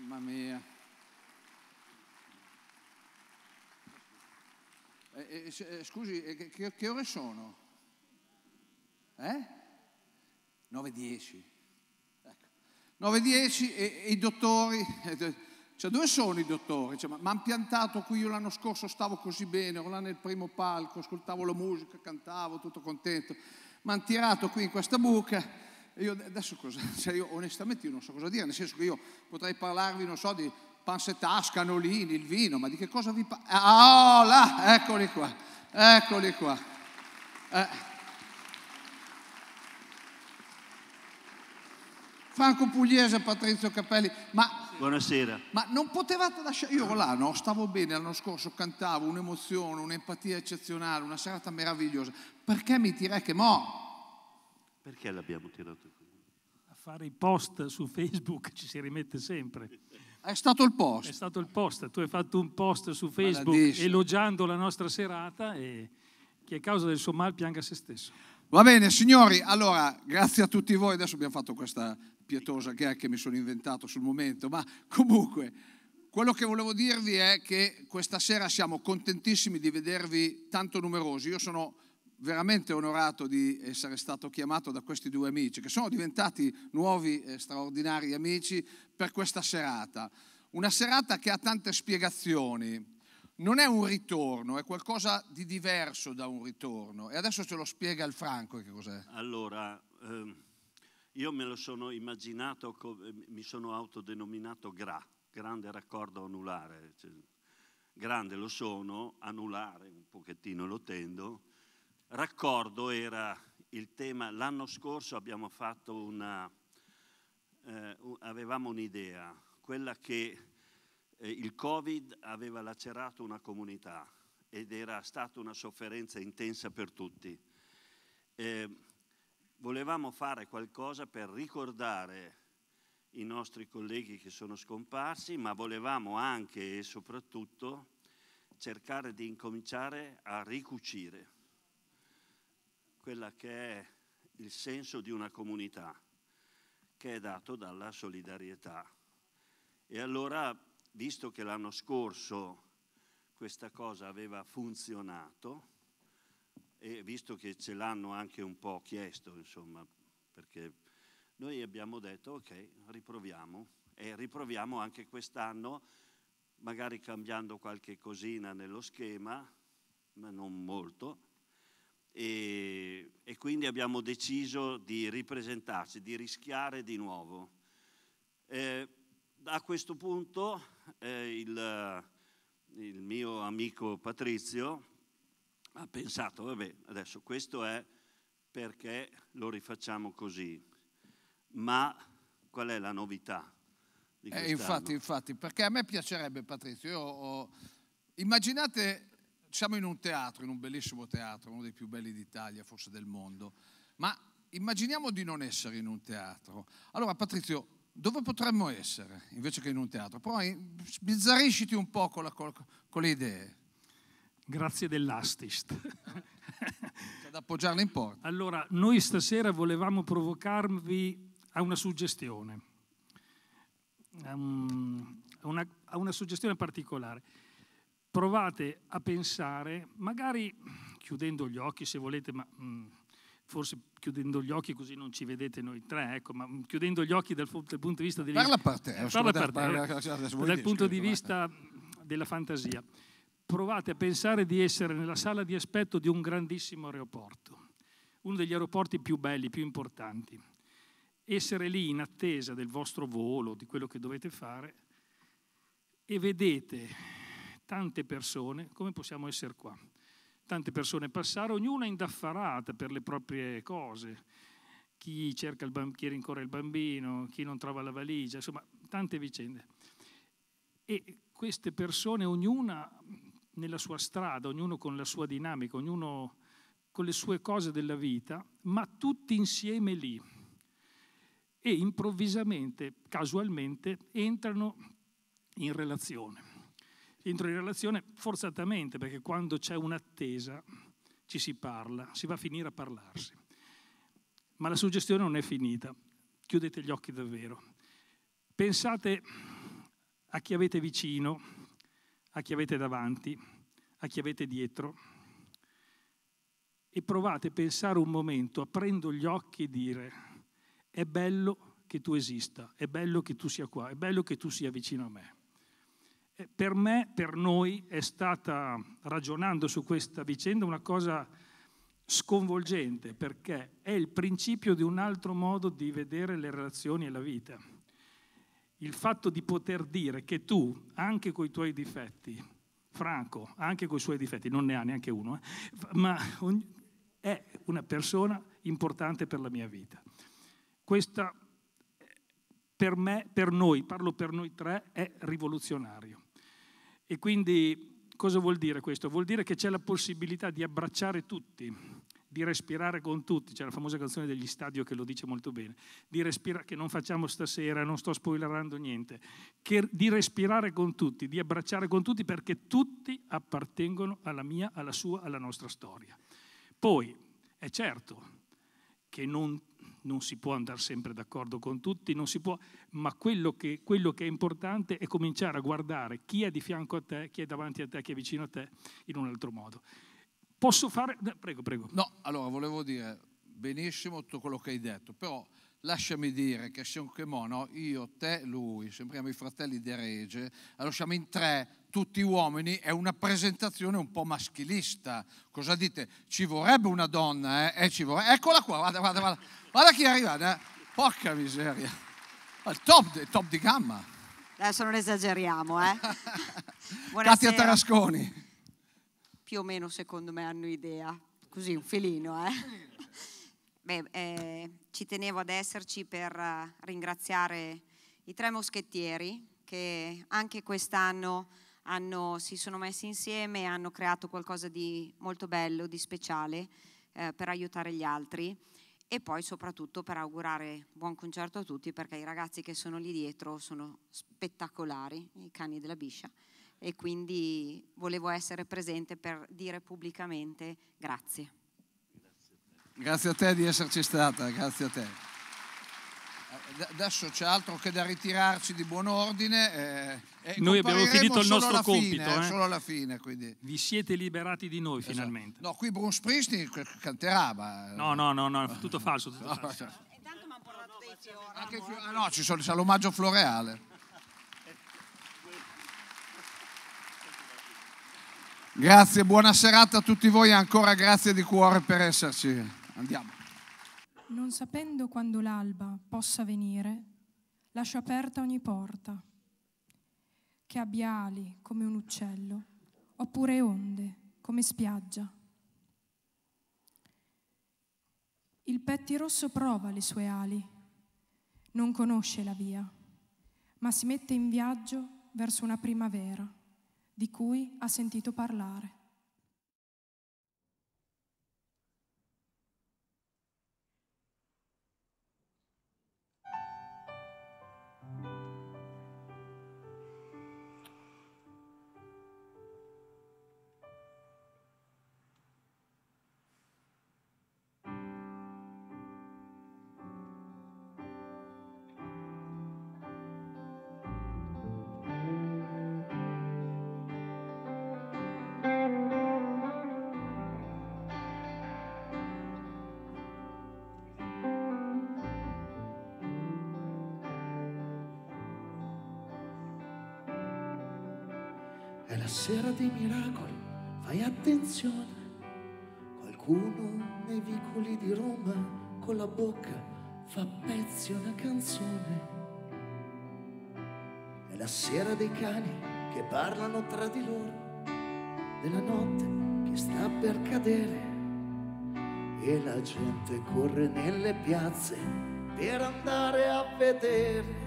Mamma mia. Scusi, che ore sono? 9:10. Ecco. 9:10 e i dottori, cioè dove sono i dottori? Cioè, mi hanno piantato qui, io l'anno scorso stavo così bene, ero là nel primo palco, ascoltavo la musica, cantavo, tutto contento. Mi hanno tirato qui in questa buca e io adesso cosa? Cioè io onestamente non so cosa dire, nel senso che io potrei parlarvi, non so, di pansettas, canolini, il vino, ma di che cosa vi parlo? Ah, oh, là, eccoli qua, eccoli qua. Franco Pugliese, Patrizio Capelli, buonasera. Ma non potevate lasciare, io là, no, stavo bene l'anno scorso, cantavo, un'emozione, un'empatia eccezionale, una serata meravigliosa, perché mi tirate che mo'? Perché l'abbiamo tirato qui? A fare i post su Facebook ci si rimette sempre. È stato il post. È stato il post, tu hai fatto un post su Facebook elogiando la nostra serata e chi è causa del suo mal pianga se stesso. Va bene signori, allora grazie a tutti voi, adesso abbiamo fatto questa pietosa gag che mi sono inventato sul momento, ma comunque quello che volevo dirvi è che questa sera siamo contentissimi di vedervi tanto numerosi. Io sono veramente onorato di essere stato chiamato da questi due amici che sono diventati nuovi e straordinari amici per questa serata. Una serata che ha tante spiegazioni. Non è un ritorno, è qualcosa di diverso da un ritorno. E adesso ce lo spiega il Franco che cos'è. Allora, io me lo sono immaginato, mi sono autodenominato GRA, grande raccordo anulare. Cioè, grande lo sono, anulare un pochettino lo tendo. Raccordo era il tema, l'anno scorso abbiamo fatto avevamo un'idea, quella che il Covid aveva lacerato una comunità ed era stata una sofferenza intensa per tutti. Volevamo fare qualcosa per ricordare i nostri colleghi che sono scomparsi, ma volevamo anche e soprattutto cercare di incominciare a ricucire quella che è il senso di una comunità, che è dato dalla solidarietà. E allora, visto che l'anno scorso questa cosa aveva funzionato e visto che ce l'hanno anche un po' chiesto, insomma, perché noi abbiamo detto ok, riproviamo e riproviamo anche quest'anno, magari cambiando qualche cosina nello schema, ma non molto, e quindi abbiamo deciso di ripresentarci, di rischiare di nuovo. A questo punto il mio amico Patrizio ha pensato, vabbè, adesso questo è perché lo rifacciamo così, ma qual è la novità di quest'anno? Infatti, perché a me piacerebbe, Patrizio, immaginate, siamo in un teatro, in un bellissimo teatro, uno dei più belli d'Italia, forse del mondo, ma immaginiamo di non essere in un teatro. Allora, Patrizio, dove potremmo essere invece che in un teatro? Poi sbizzarrisciti un po' con le idee. Grazie dell'assist. C'è da appoggiarle in porta. Allora, noi stasera volevamo provocarvi a una suggestione, a una suggestione particolare. Provate a pensare, magari chiudendo gli occhi se volete, ma forse chiudendo gli occhi così non ci vedete noi tre, ecco, ma chiudendo gli occhi dal punto di vista dal punto di vista della fantasia. Provate a pensare di essere nella sala di aspetto di un grandissimo aeroporto, uno degli aeroporti più belli, più importanti. Essere lì in attesa del vostro volo, di quello che dovete fare, e vedete tante persone, come possiamo essere qua, tante persone passare, ognuna indaffarata per le proprie cose, chi cerca chi rincorre il bambino, chi non trova la valigia, insomma, tante vicende. E queste persone, ognuna nella sua strada, ognuno con la sua dinamica, ognuno con le sue cose della vita, ma tutti insieme lì. E improvvisamente, casualmente, entrano in relazione. Entrano in relazione forzatamente, perché quando c'è un'attesa ci si parla, si va a finire a parlarsi. Ma la suggestione non è finita. Chiudete gli occhi davvero. Pensate a chi avete vicino, a chi avete davanti, a chi avete dietro, e provate a pensare un momento, aprendo gli occhi e dire: è bello che tu esista, è bello che tu sia qua, è bello che tu sia vicino a me. Per me, per noi, è stata, ragionando su questa vicenda, una cosa sconvolgente, perché è il principio di un altro modo di vedere le relazioni e la vita. Il fatto di poter dire che tu, anche con i tuoi difetti, Franco, anche con i suoi difetti, non ne ha neanche uno, ma è una persona importante per la mia vita. Questa, per me, per noi, parlo per noi tre, è rivoluzionario. E quindi cosa vuol dire questo? Vuol dire che c'è la possibilità di abbracciare tutti, di respirare con tutti. C'è la famosa canzone degli Stadio che lo dice molto bene, di respirare, che non facciamo stasera, non sto spoilerando niente, di respirare con tutti, di abbracciare con tutti, perché tutti appartengono alla mia, alla sua, alla nostra storia. Poi è certo che non si può andare sempre d'accordo con tutti, non si può, ma quello che è importante è cominciare a guardare chi è di fianco a te, chi è davanti a te, chi è vicino a te, in un altro modo. Posso fare... Prego. No, allora volevo dire benissimo tutto quello che hai detto, però lasciami dire che siamo che no? Io, te, lui, sembriamo i fratelli De Rege, allora siamo in tre, tutti uomini, è una presentazione un po' maschilista. Cosa dite? Ci vorrebbe una donna, ci vorrebbe... Eccola qua, guarda chi è arrivata, porca miseria, il top di gamma. Adesso non esageriamo, eh. Katia Tarasconi. Più o meno secondo me hanno idea, così un filino, ci tenevo ad esserci per ringraziare i tre moschettieri che anche quest'anno si sono messi insieme e hanno creato qualcosa di molto bello, di speciale, per aiutare gli altri, e poi soprattutto per augurare buon concerto a tutti, perché i ragazzi che sono lì dietro sono spettacolari, i cani della biscia, e quindi volevo essere presente per dire pubblicamente grazie. Grazie a te di esserci stata, grazie a te. Adesso c'è altro che da ritirarci di buon ordine. Noi abbiamo finito il nostro compito. Solo alla fine, quindi. Vi siete liberati di noi, esatto. Finalmente. No, qui Bruce Springsteen canterà. Ma... No, tutto falso. Tutto falso. Intanto mi hanno portato dei fiori. No, c'è l'omaggio floreale. Grazie, buona serata a tutti voi, ancora grazie di cuore per esserci. Andiamo. Non sapendo quando l'alba possa venire, lascio aperta ogni porta, che abbia ali come un uccello, oppure onde come spiaggia. Il pettirosso prova le sue ali, non conosce la via, ma si mette in viaggio verso una primavera di cui ha sentito parlare. È la sera dei miracoli, fai attenzione. Qualcuno nei vicoli di Roma con la bocca fa pezzi una canzone. È la sera dei cani che parlano tra di loro, della notte che sta per cadere, e la gente corre nelle piazze per andare a vedere.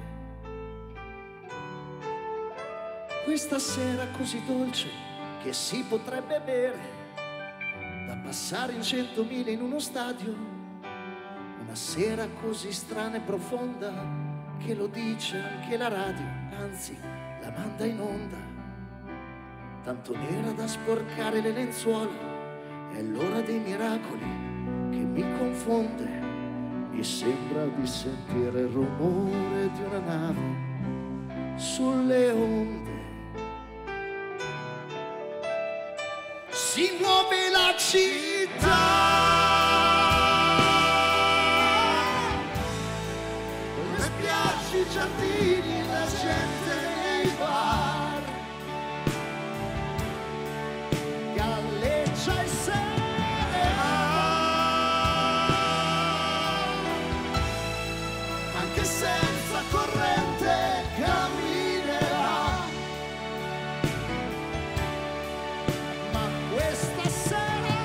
Questa sera così dolce che si potrebbe bere, da passare in 100.000 in uno stadio. Una sera così strana e profonda che lo dice anche la radio, anzi la manda in onda. Tanto nera da sporcare le lenzuola, è l'ora dei miracoli che mi confonde. Mi sembra di sentire il rumore di una nave sulle onde. Si muove la città, le spiagge, i giardini, la gente nei bar, galleggia e se ne va, anche senza corrente camminerà. Ma questa sera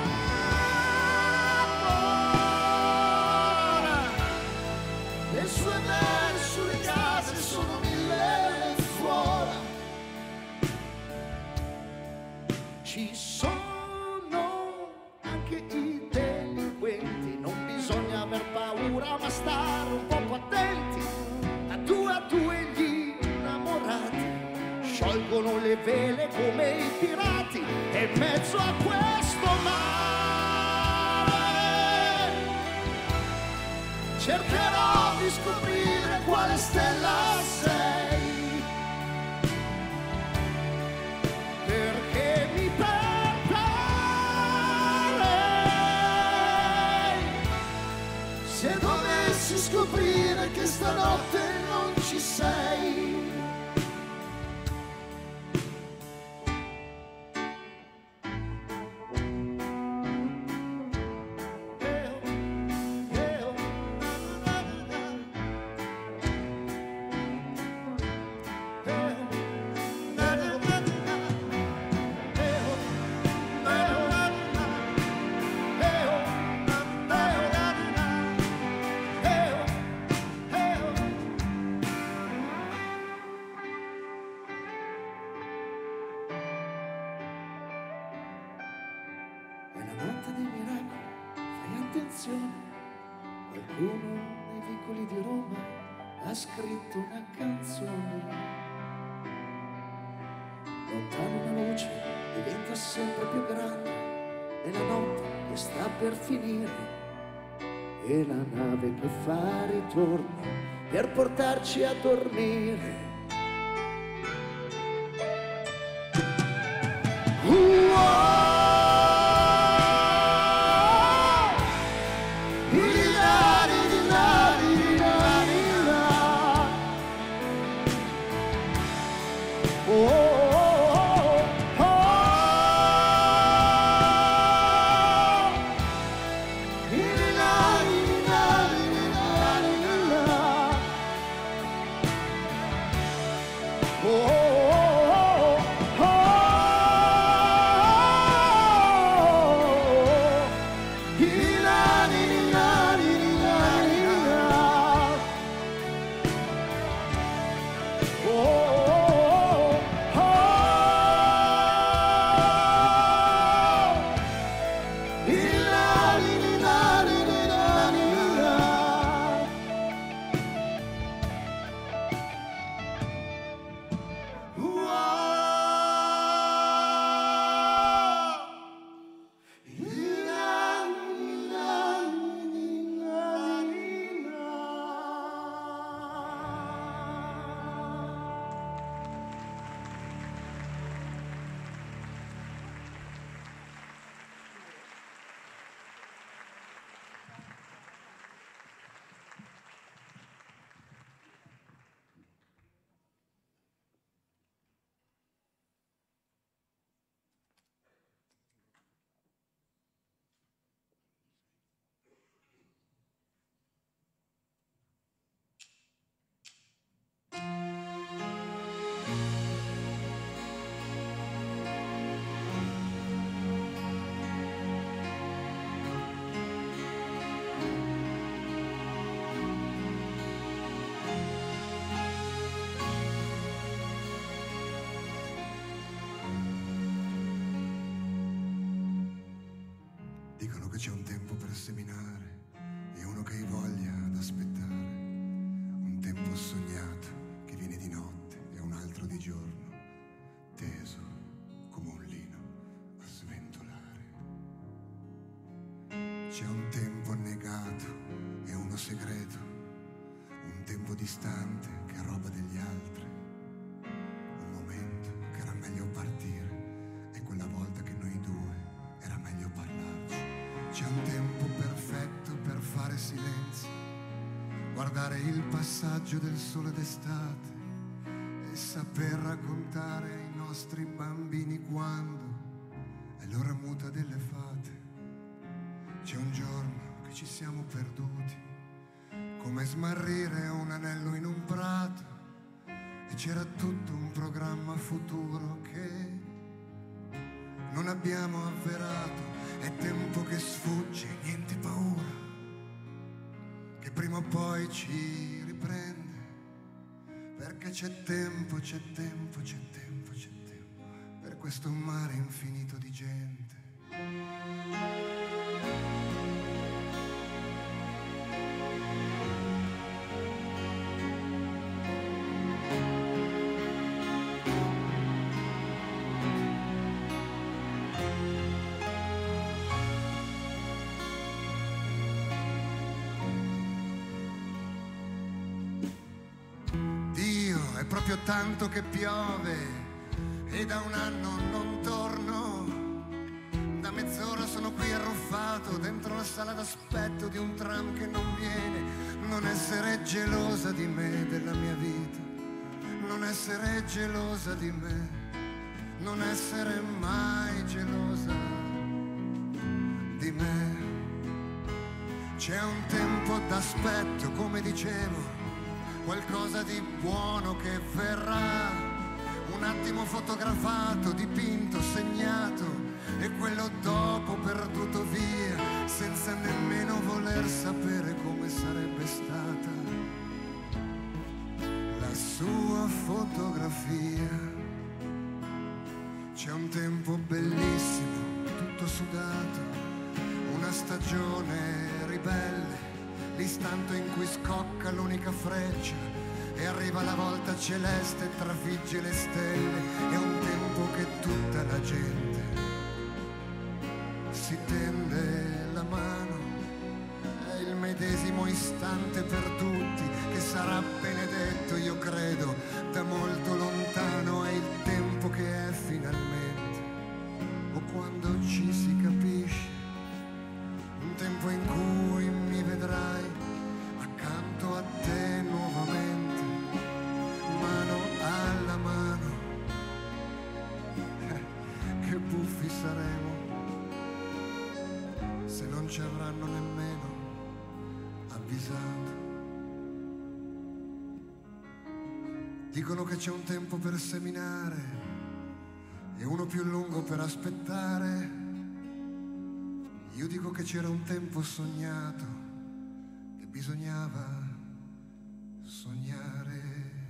ora le sue mani sulle case sono 1000 fuori. Ci sono anche i delinquenti, non bisogna aver paura ma stare un po' attenti. A due gli innamorati sciolgono le vele come i pirati, e in mezzo a questo mare cercherò di scoprire quale stella sei, perché mi perderei se dovessi scoprire che stanotte non ci sei. È la notte dei miracoli, fai attenzione, qualcuno nei vicoli di Roma ha scritto una canzone. Lontano una luce diventa sempre più grande, è la notte che sta per finire, e la nave che fa ritorno per portarci a dormire. Dicono che c'è un tempo per seminare e uno che hai voglia ad aspettare, un tempo sognato che viene di notte e un altro di giorno, teso come un lino a sventolare. C'è un tempo annegato e uno segreto, un tempo distante che è roba degli altri, C'è un tempo perfetto per fare silenzio, guardare il passaggio del sole d'estate e saper raccontare ai nostri bambini quando è l'ora muta delle fate. C'è un giorno che ci siamo perduti, come smarrire un anello in un prato, e c'era tutto un programma futuro che non abbiamo avverato. È tempo che sfugge, niente paura, che prima o poi ci riprende, perché c'è tempo, c'è tempo, c'è tempo, c'è tempo per questo mare infinito di gente. Proprio tanto che piove e da un anno non torno. Da mezz'ora sono qui arruffato dentro la sala d'aspetto di un tram che non viene. Non essere gelosa di me, della mia vita, non essere gelosa di me, non essere mai gelosa di me. C'è un tempo d'aspetto, come dicevo, qualcosa di buono che verrà, un attimo fotografato, dipinto, segnato, e quello dopo perduto via, senza nemmeno voler sapere come sarebbe stata la sua fotografia. C'è un tempo bellissimo, tutto sudato, una stagione ribelle, l'istante in cui scocca l'unica freccia e arriva la volta celeste e trafigge le stelle. È un tempo che tutta la gente si tende la mano, è il medesimo istante per tutti che sarà benedetto, io credo, da molto lontano. È il tempo che è finalmente, o quando ci si capisce, un tempo in cui mi vedrai accanto a te nuovamente, mano alla mano. Che buffi saremo se non ci avranno nemmeno avvisato. Dicono che c'è un tempo per seminare e uno più lungo per aspettare. Io dico che c'era un tempo sognato, che bisognava sognare.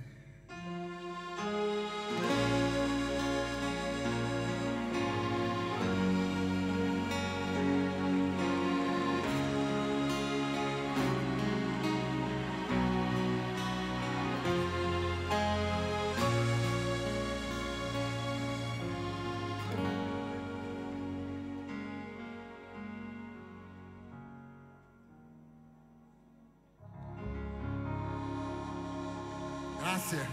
Grazie.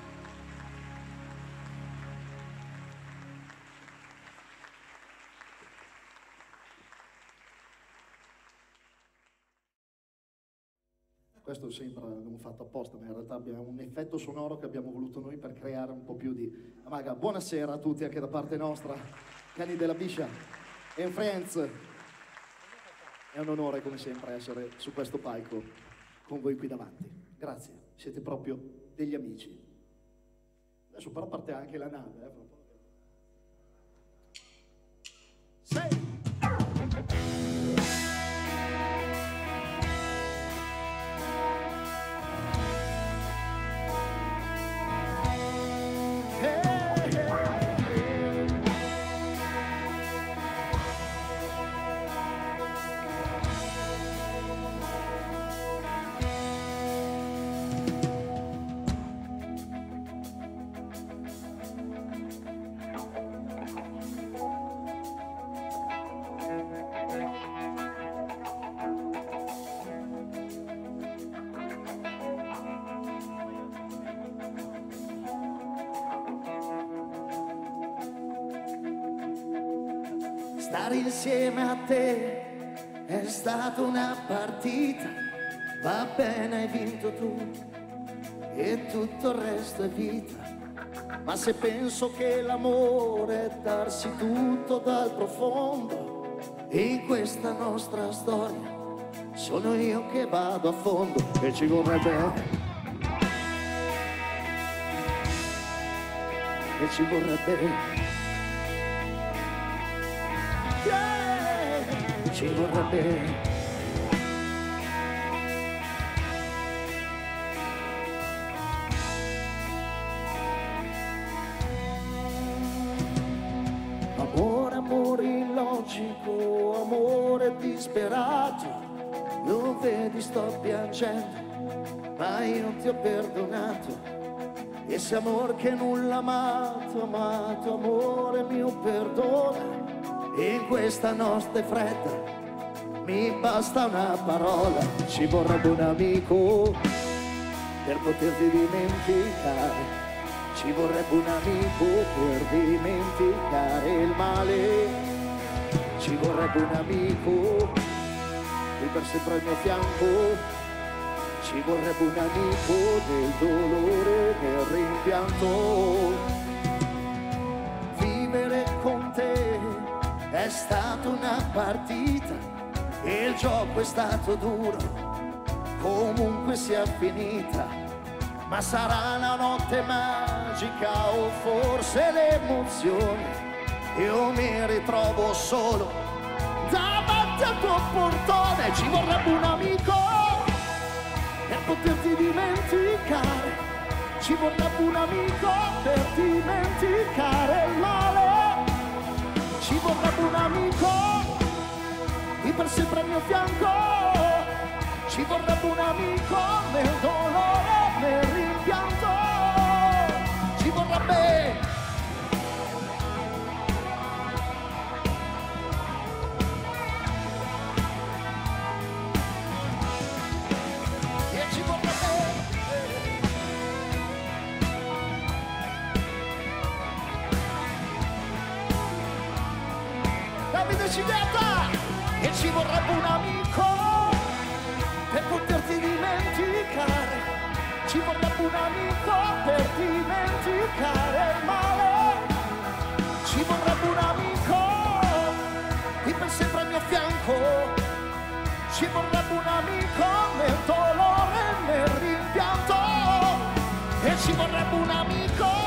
Questo sembra abbiamo fatto apposta, ma in realtà abbiamo un effetto sonoro che abbiamo voluto noi per creare un po' più di amaga. Buonasera a tutti anche da parte nostra, cani della Biscia e Friends. È un onore come sempre essere su questo palco con voi qui davanti. Grazie, siete proprio degli amici. Adesso però parte anche la nave. Sì. Stare insieme a te è stata una partita, va bene, hai vinto tu e tutto il resto è vita. Ma se penso che l'amore è darsi tutto dal profondo, in questa nostra storia sono io che vado a fondo e ci vorrebbe, e ci vorrebbe, ci vorrebbe. Amore, amore illogico, amore disperato. Lo vedi, sto piangendo, ma io ti ho perdonato. Ese amor che nulla amato, amato, amore mio perdona. In questa notte fredda mi basta una parola. Ci vorrebbe un amico per poterti dimenticare. Ci vorrebbe un amico per dimenticare il male. Ci vorrebbe un amico qui per sempre al mio fianco. Ci vorrebbe un amico del dolore, del rimpianto. Vivere con te è stata una partita e il gioco è stato duro, comunque sia finita. Ma sarà la notte magica o forse l'emozione, io mi ritrovo solo davanti al tuo portone. Ci vorrebbe un amico per poterti dimenticare. Ci vorrebbe un amico per dimenticare il male. Ci vorrebbe un amico qui per sempre al mio fianco. Ci vorrebbe un amico nel dolore, nel rimpianto. Ci vorrebbe. E ci vorrebbe. Davide Civetta. E ci vorrebbe un amico per poterti dimenticare. Ci vorrebbe un amico per dimenticare il male. Ci vorrebbe un amico qui per sempre al mio fianco. Ci vorrebbe un amico nel dolore, nel rimpianto. E ci vorrebbe un amico.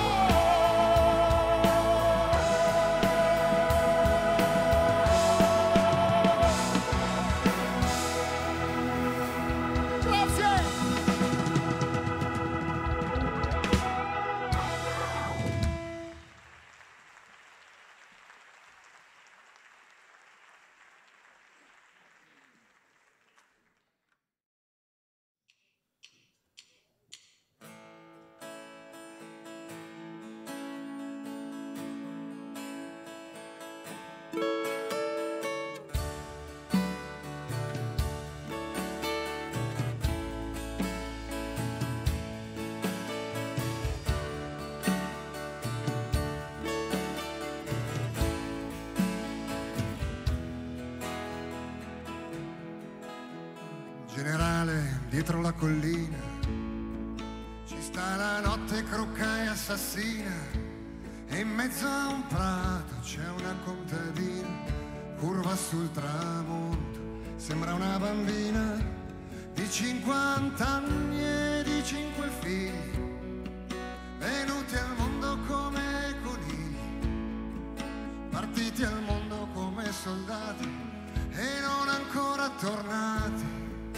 Generale, dietro la collina ci sta la notte crocca e assassina, e in mezzo a un prato c'è una contadina, curva sul tramonto, sembra una bambina di 50 anni e di 5 figli, venuti al mondo come conigli, partiti al mondo come soldati e non ancora tornati.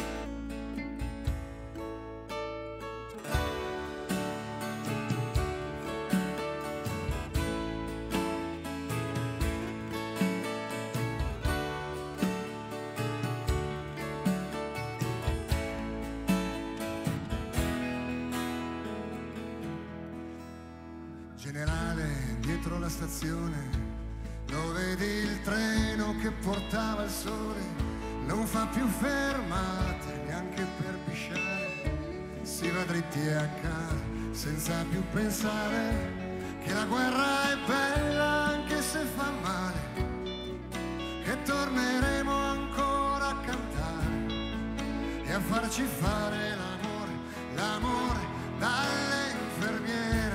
Generale, dietro la stazione, lo vedi il treno che portava il sole, non fa più fermate neanche per pisciare, si va dritti a casa senza più pensare che la guerra è bella anche se fa male, che torneremo ancora e a farci fare l'amore, l'amore dalle infermiere.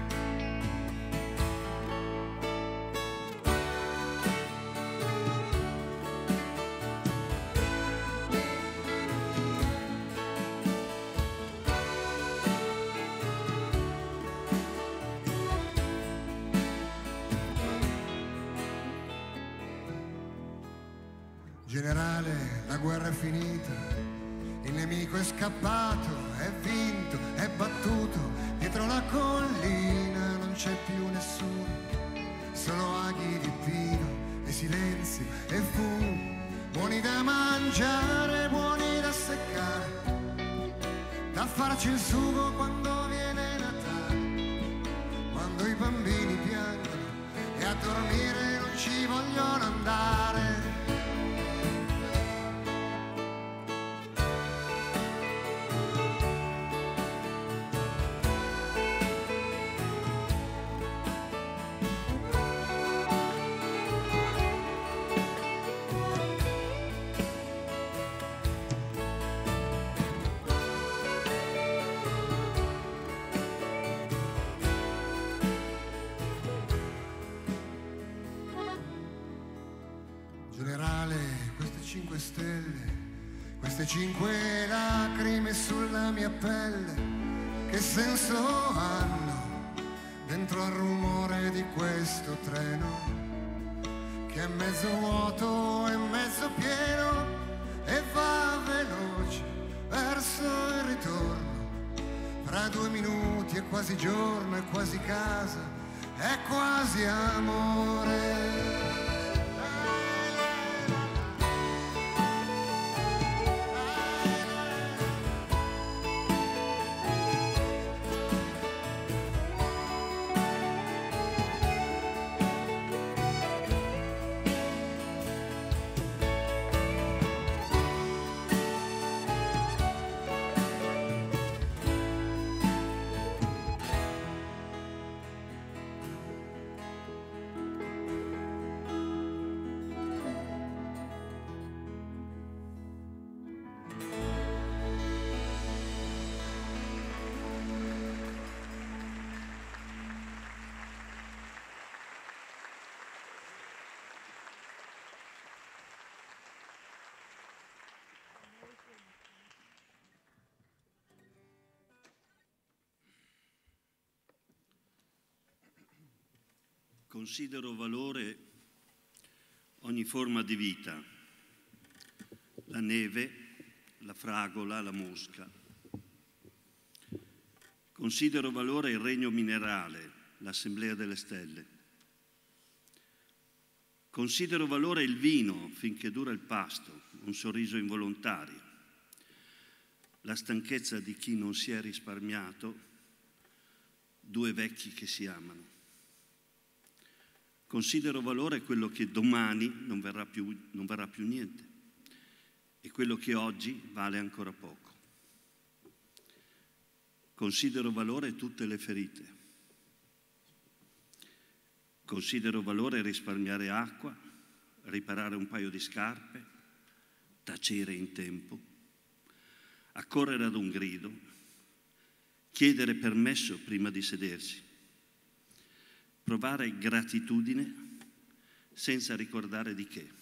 Generale, la guerra è finita, il nemico è scappato, è vinto, è battuto, dietro la collina non c'è più nessuno, solo aghi di pino e silenzio e fumo, buoni da mangiare, buoni da seccare, da farci il sugo quando viene Natale, quando i bambini piangono e a dormire non ci vogliono andare. Generale, queste 5 stelle, queste 5 lacrime sulla mia pelle, che senso hanno dentro al rumore di questo treno, che è mezzo vuoto e mezzo pieno e va veloce verso il ritorno. Fra 2 minuti è quasi giorno, è quasi casa, è quasi amore. Considero valore ogni forma di vita, la neve, la fragola, la mosca. Considero valore il regno minerale, l'assemblea delle stelle. Considero valore il vino finché dura il pasto, un sorriso involontario, la stanchezza di chi non si è risparmiato, 2 vecchi che si amano. Considero valore quello che domani non verrà più niente e quello che oggi vale ancora poco. Considero valore tutte le ferite. Considero valore risparmiare acqua, riparare un paio di scarpe, tacere in tempo, accorrere ad un grido, chiedere permesso prima di sedersi, provare gratitudine senza ricordare di che.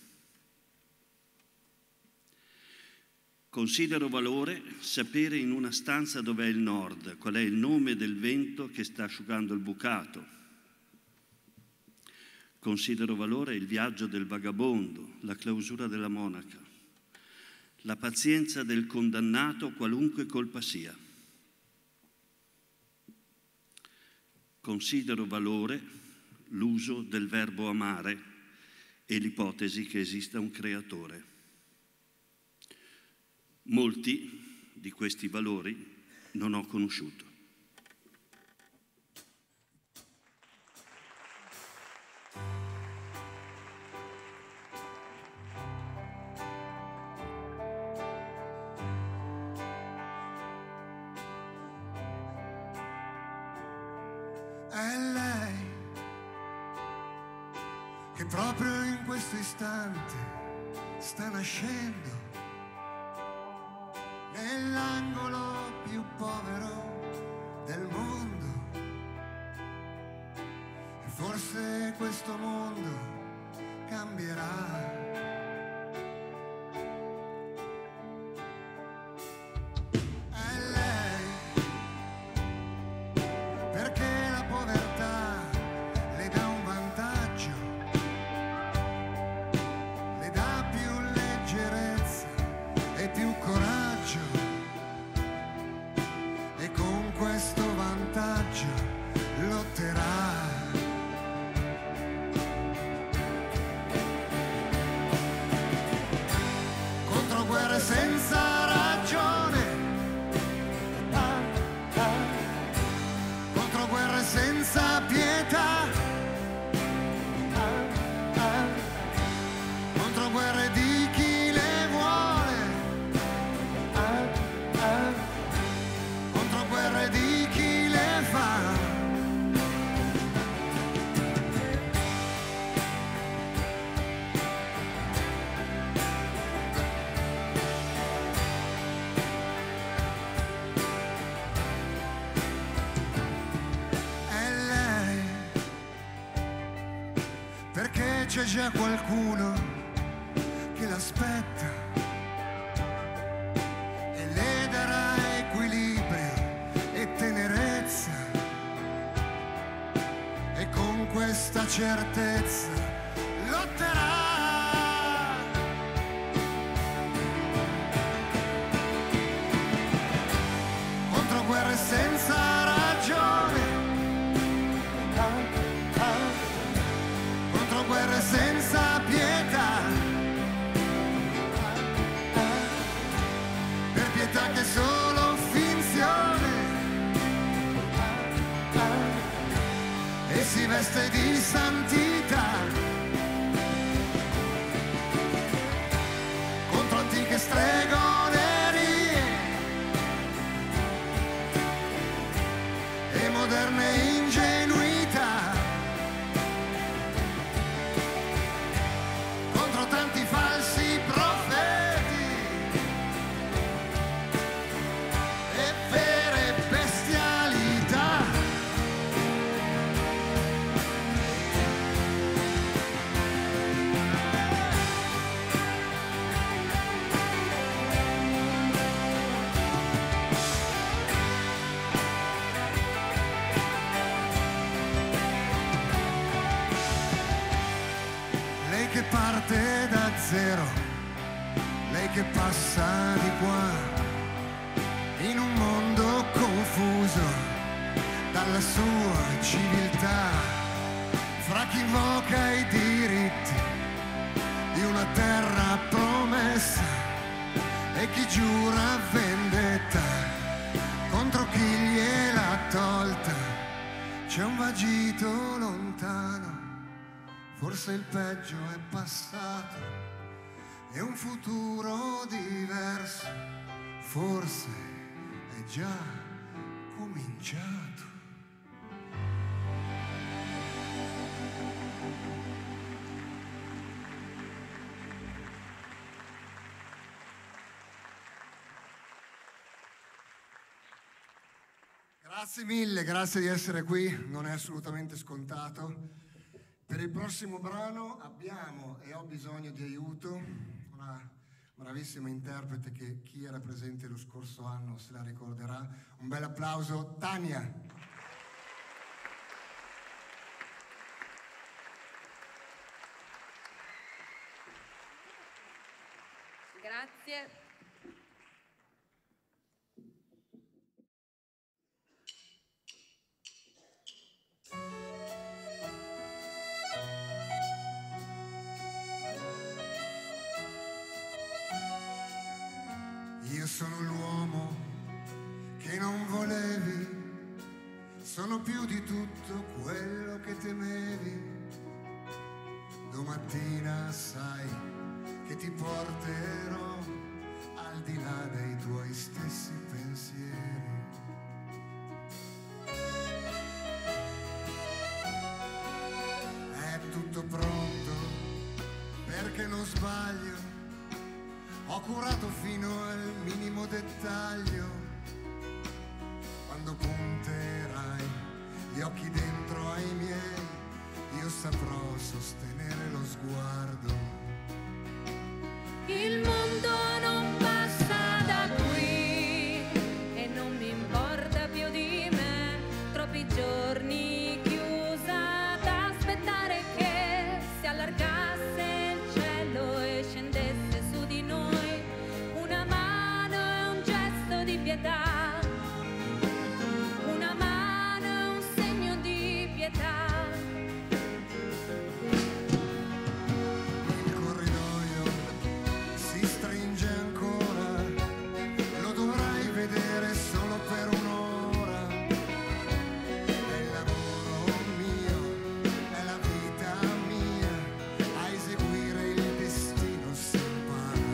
Considero valore sapere in una stanza dov'è il nord, qual è il nome del vento che sta asciugando il bucato. Considero valore il viaggio del vagabondo, la clausura della monaca, la pazienza del condannato qualunque colpa sia. Considero valore l'uso del verbo amare e l'ipotesi che esista un creatore. Molti di questi valori non ho conosciuto. È lei che proprio in questo istante sta nascendo nell'angolo più povero del mondo. E forse questo mondo cambierà. Senza ragione, contro guerre senza pietà, contro guerre di chi le vuole, contro guerre di chi le fa. C'è già qualcuno che l'aspetta e le darà equilibrio e tenerezza, e con questa certezza lotterà. Contro guerre senza ragione, guerre senza pietà, per pietà che è solo finzione, e si veste di santità, contro antiche stregonerie e moderne ingenuità. Tanti falsi profeti e vere bestialità. Lei che parte da zero, lei che passa di qua, in un mondo confuso dalla sua civiltà, fra chi invoca i diritti di una terra promessa e chi giura vendetta contro chi gliel'ha tolta. C'è un vagito lontano, forse il peggio è passato e un futuro diverso forse è già cominciato. Grazie mille, grazie di essere qui, non è assolutamente scontato. Per il prossimo brano abbiamo e ho bisogno di aiuto, una bravissima interprete che chi era presente lo scorso anno se la ricorderà. Un bel applauso, Tania. Grazie. Io sono l'uomo che non volevi, sono più di tutto quello che temevi. Domattina sai che ti porterò al di là dei tuoi stessi pensieri. È tutto pronto perché non sbaglio, Ho curato fino al minimo dettaglio. Quando punterai gli occhi dentro ai miei, io saprò sostenere lo sguardo. Il mondo non passa da qui e non mi importa più di me. Troppi giorni chiusa ad aspettare che si allargasse il cielo e scendesse su di noi una mano e un gesto di pietà, una mano e un segno di pietà. Il corridoio si stringe ancora, lo dovrai vedere solo per un'ora. È il lavoro mio, è la vita mia, a eseguire il destino si impara.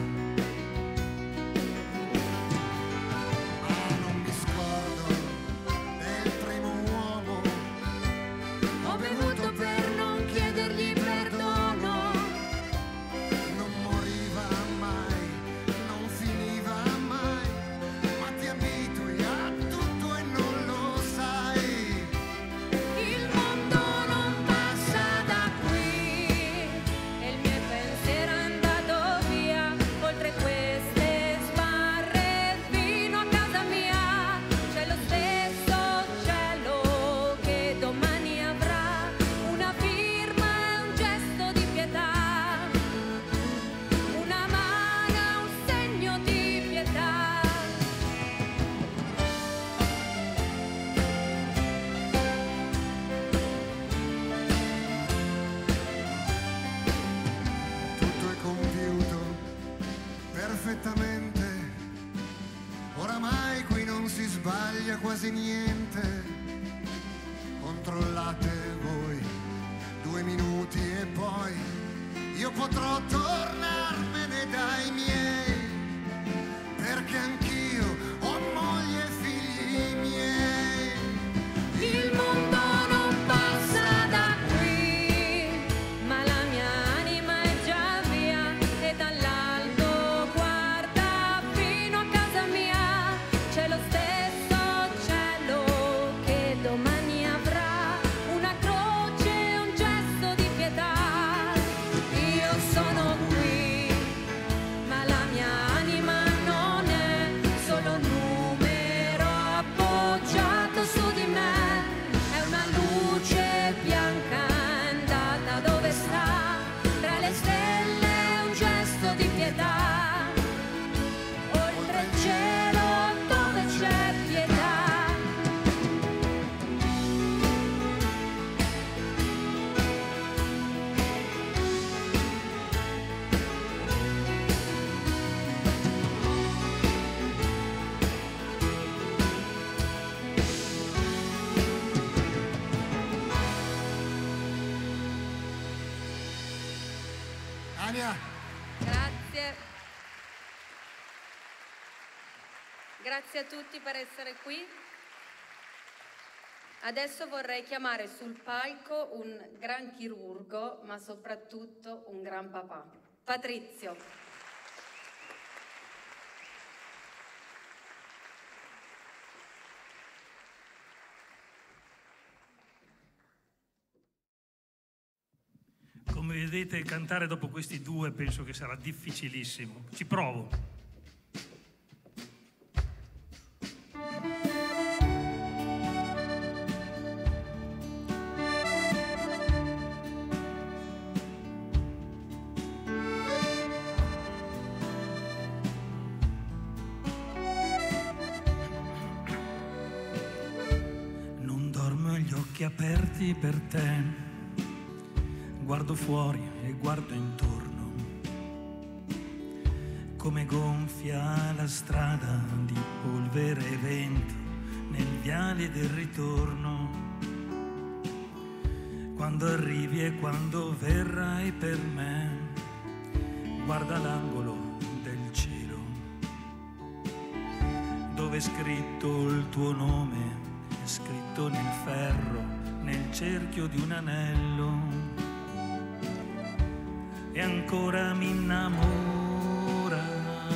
Non mi scordo del primo uomo, ho bevuto per non chiedergli perdono. Non moriva mai, non finiva mai, ma ti abitui a tutto e non lo sai. Il mondo non passa da qui e il mio pensiero è andato via oltre queste sbarre fino a casa mia. C'è lo stesso cielo che domani avrà una firma e un gesto di pietà, una mano e un segno di pietà. Tutto è compiuto perfettamente, oramai qui non si sbaglia quasi niente. Controllate voi 2 minuti e poi io potrò tornarmene dai miei, perché anch'io ho moglie e figli miei. Il mondo non passa da qui, ma la mia anima è già via e dall'alto guarda fino a casa mia. C'è lo stesso cielo che domani avrà una croce e un gesto di pietà. Io sono qui, ma la mia anima non è solo un numero appoggiato su di me. È una luce bianca andata dove sta, tra le stelle un gesto di pietà, oltre il cielo dove c'è pietà. Ania, Grazie. Grazie a tutti per essere qui. Adesso vorrei chiamare sul palco un gran chirurgo, ma soprattutto un gran papà. Patrizio. Come vedete, cantare dopo questi due penso che sarà difficilissimo. Ci provo. Non dormo gli occhi aperti per te. Guardo fuori e guardo intorno, come gonfia la strada di polvere e vento nel viale del ritorno. Quando arrivi e quando verrai per me, guarda l'angolo del cielo, dove è scritto il tuo nome, è scritto nel ferro, nel cerchio di un anello. E ancora mi innamora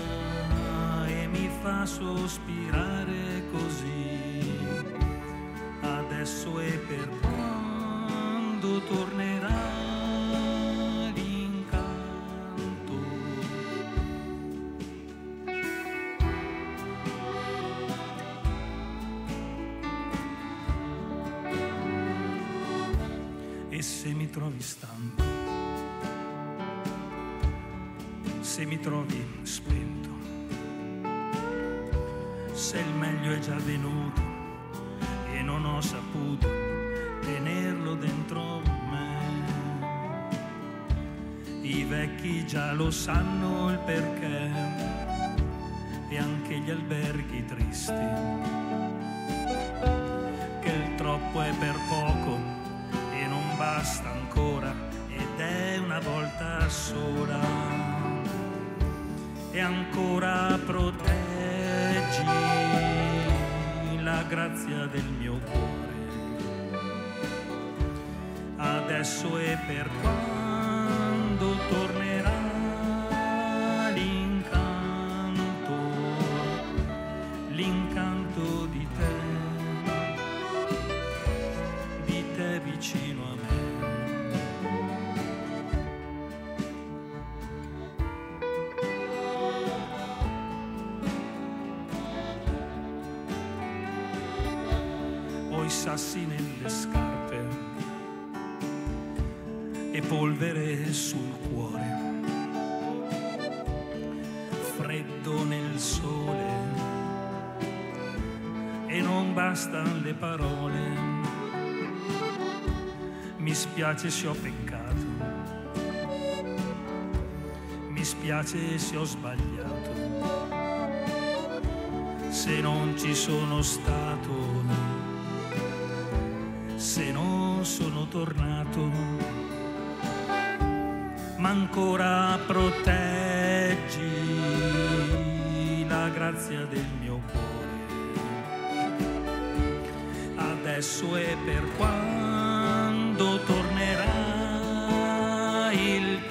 fa sospirare così, adesso e per quando tornerà l'incanto. E se mi trovi stanco, se mi trovi spento, se il meglio è già venuto e non ho saputo tenerlo dentro me, i vecchi già lo sanno il perché e anche gli alberghi tristi, che il troppo è per poco e non basta ancora ed è una volta sola. E ancora proteggi la grazia del mio cuore, adesso e per quando tornerà l'incanto, l'incanto di te vicino a me. Sassi nelle scarpe e polvere sul cuore, freddo nel sole e non bastano le parole. Mi spiace se ho peccato, mi spiace se ho sbagliato, se non ci sono stato, se non sono tornato, ma ancora proteggi la grazia del mio cuore, adesso e per quando tornerà il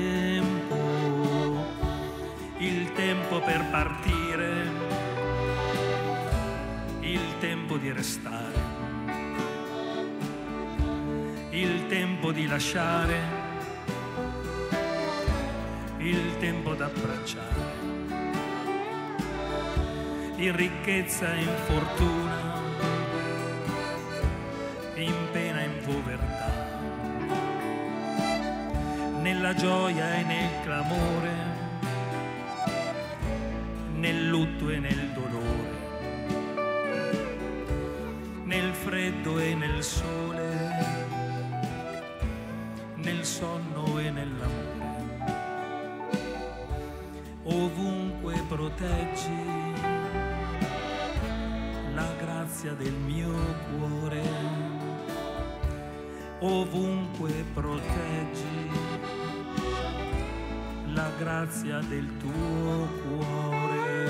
tempo per partire, il tempo di restare, il tempo di lasciare, il tempo d'abbracciare, in ricchezza e in fortuna, in pena e in povertà, nella gioia e nel clamore, nel lutto e nel dolore, nel freddo e nel sole, nel sonno e nell'amore, ovunque proteggi la grazia del mio cuore, ovunque proteggi la grazia del tuo cuore.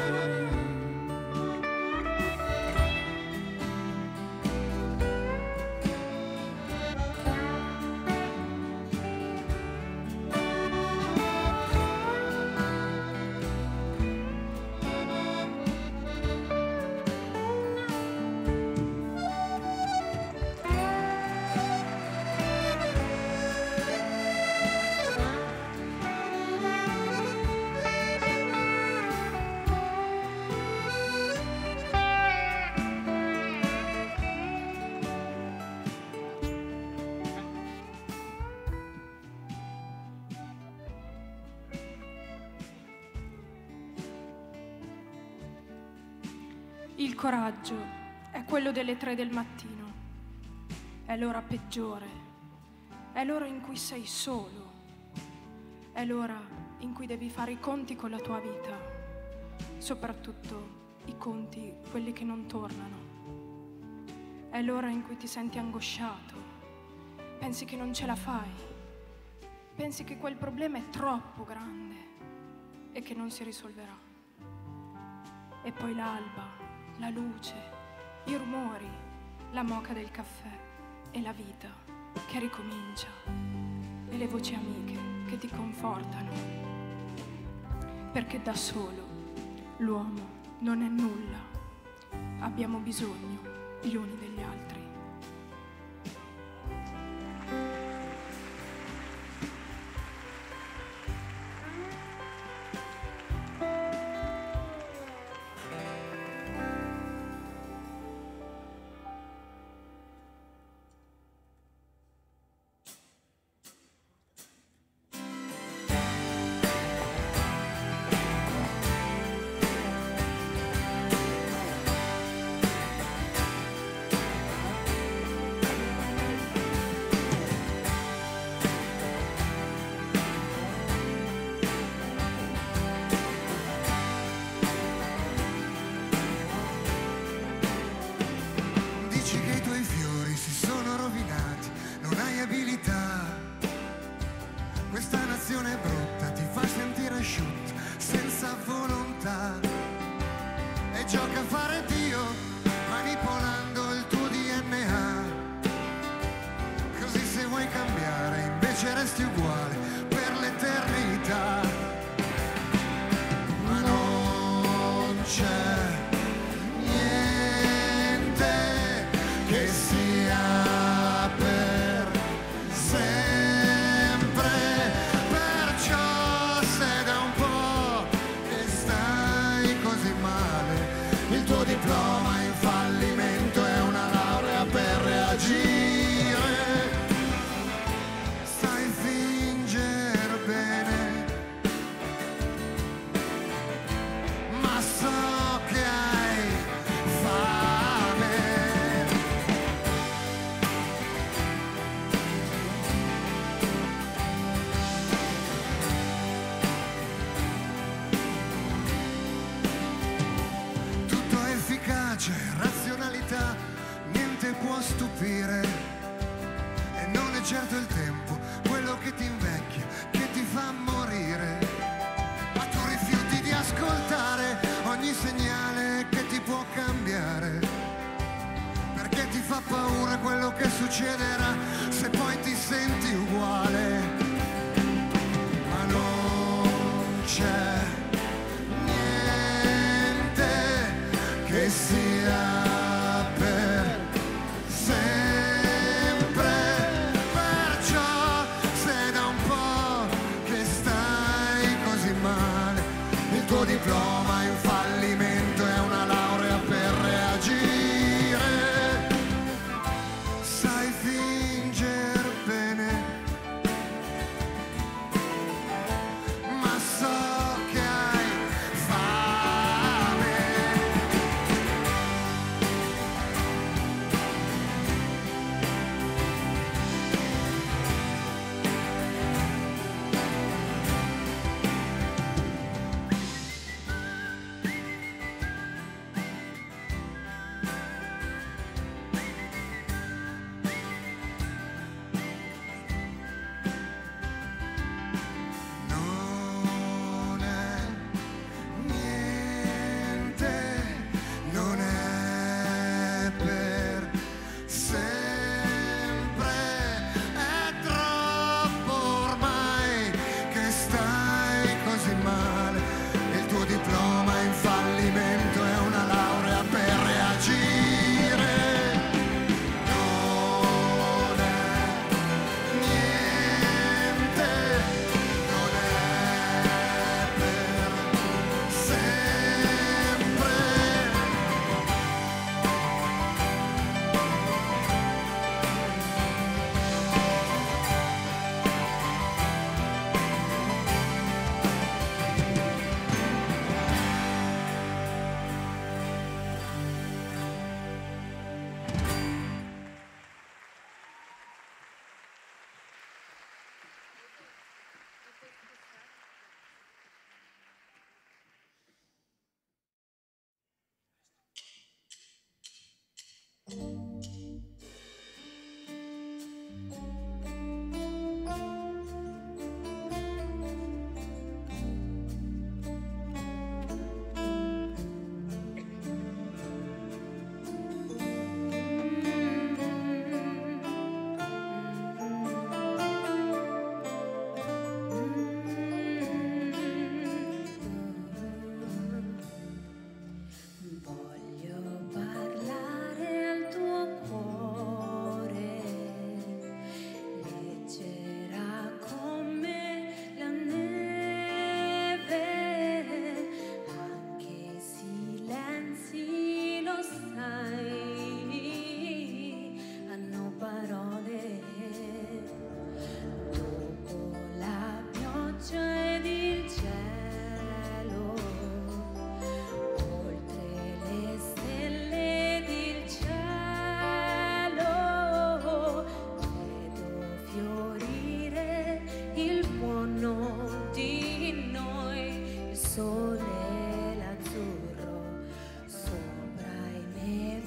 Il coraggio è quello delle 3 del mattino. È l'ora peggiore. È l'ora in cui sei solo. È l'ora in cui devi fare i conti con la tua vita. Soprattutto i conti, quelli che non tornano. È l'ora in cui ti senti angosciato. Pensi che non ce la fai. Pensi che quel problema è troppo grande e che non si risolverà. E poi l'alba, la luce, i rumori, la moka del caffè e la vita che ricomincia e le voci amiche che ti confortano, perché da solo l'uomo non è nulla. Abbiamo bisogno gli uni degli altri. Dici che i tuoi fiori si sono rovinati, non hai abilità. Questa nazione brutta ti fa sentire asciutto, senza volontà. E gioca a fare Dio, manipolando il tuo DNA. Così se vuoi cambiare, invece resti uguale per l'eternità. Ma non c'è niente che sia per sempre, perciò se da un po' che stai così male, il tuo diploma in fallimento è una laurea per reagire. Sai fingere bene, ma so che hai fame. Tutto è efficace, razionalità, niente può stupire. E non è certo il tempo quello che ti invecchia, che ti fa morire. Ma tu rifiuti di ascoltare ogni segnale che ti può cambiare, perché ti fa paura quello che succederà se poi ti senti uguale. Ma non c'è niente che sia per sempre, perciò se da un po' che stai così male, il tuo diploma in fallimento è una laurea per reagire. Sai fingere bene, ma so che hai fame. sole l'azzurro sopra i miei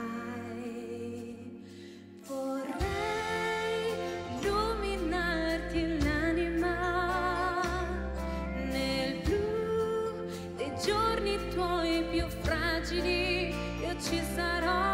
vai. Vorrei illuminarti l'anima nel blu dei giorni tuoi più fragili. Io ci sarò.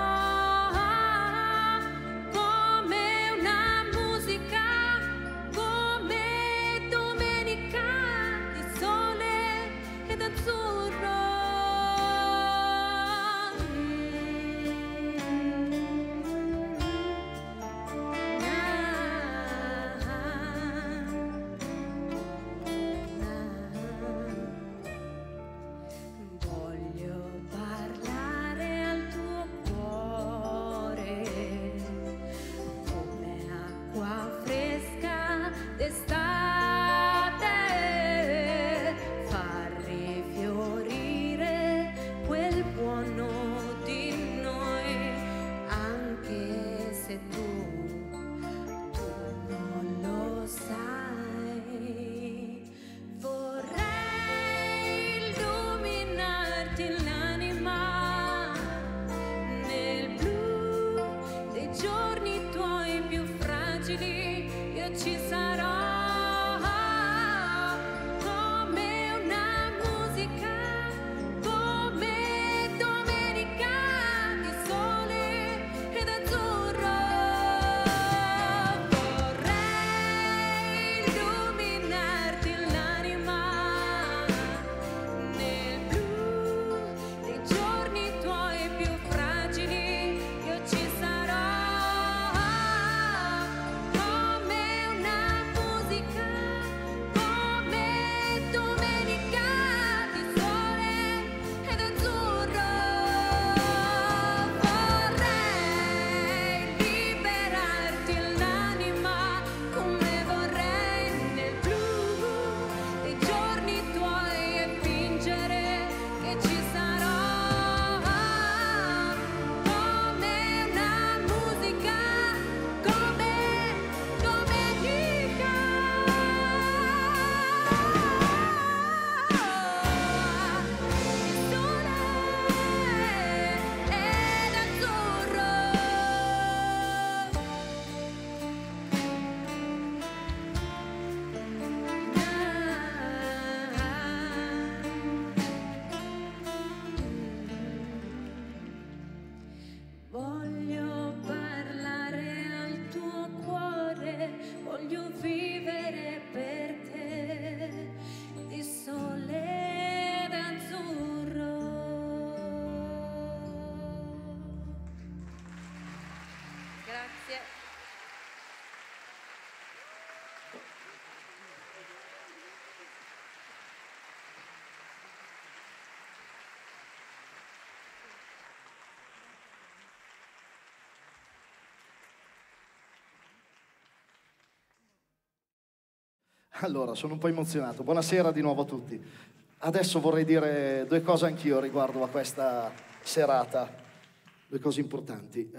Allora, sono un po' emozionato. Buonasera di nuovo a tutti. Adesso vorrei dire due cose anch'io riguardo a questa serata, due cose importanti.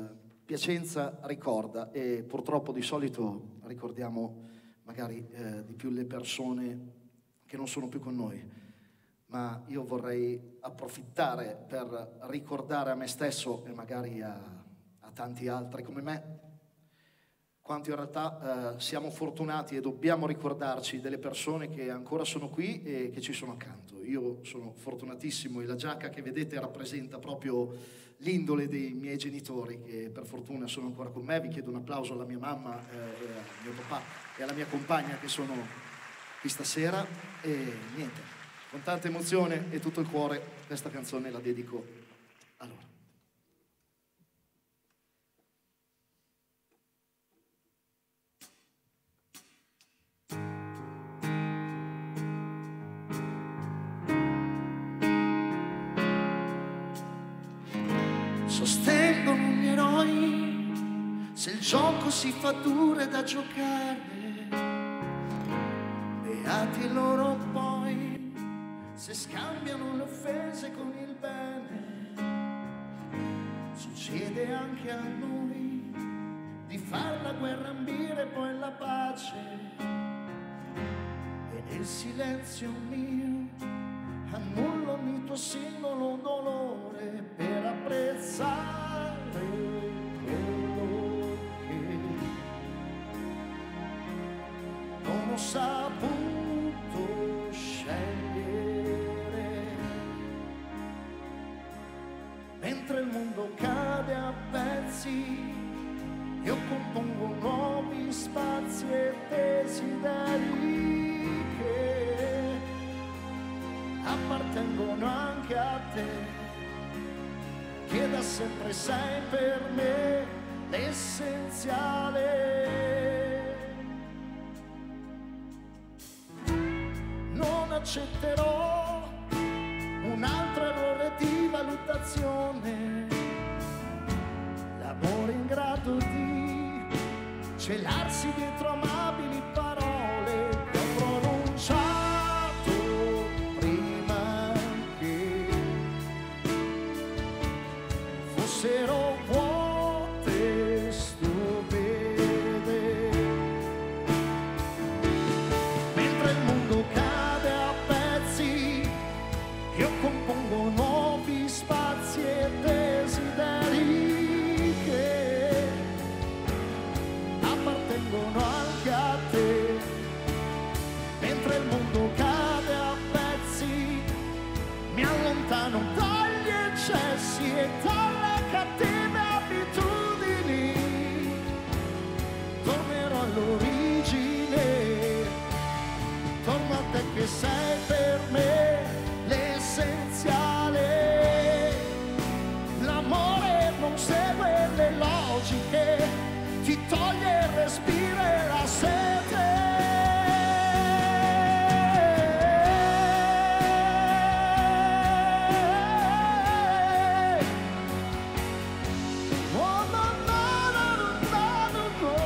Piacenza ricorda, e purtroppo di solito ricordiamo magari di più le persone che non sono più con noi, ma io vorrei approfittare per ricordare a me stesso e magari a tanti altri come me quanto in realtà siamo fortunati e dobbiamo ricordarci delle persone che ancora sono qui e che ci sono accanto. Io sono fortunatissimo e la giacca che vedete rappresenta proprio l'indole dei miei genitori che per fortuna sono ancora con me. Vi chiedo un applauso alla mia mamma, al mio papà e alla mia compagna che sono qui stasera. E niente, con tanta emozione e tutto il cuore questa canzone la dedico a loro. Sostengono gli eroi, se il gioco si fa duro da giocare, beati loro poi, se scambiano le offese con il bene. Succede anche a noi di far la guerra ambire e poi la pace, e nel silenzio mio mondo cade a pezzi, io compongo nuovi spazi e desideri che appartengono anche a te, che da sempre sei per me l'essenziale. Non accetterò un altro errore di valutazione, l'amore ingrato di celarsi dietro amabili parole che ho pronunciato prima che fossero vuote, stupide. Mentre il mondo cade a pezzi, io compongo nuovi spazi e desideri che appartengono anche a te. Mentre il mondo cade a pezzi, mi allontano dagli eccessi e dalle cattive abitudini. Tornerò all'origine, torno a te che sei per me l'essenziale. L'amore non segue le logiche, ti toglie il respiro e la sete. Oh, no, no, no, no, no, no.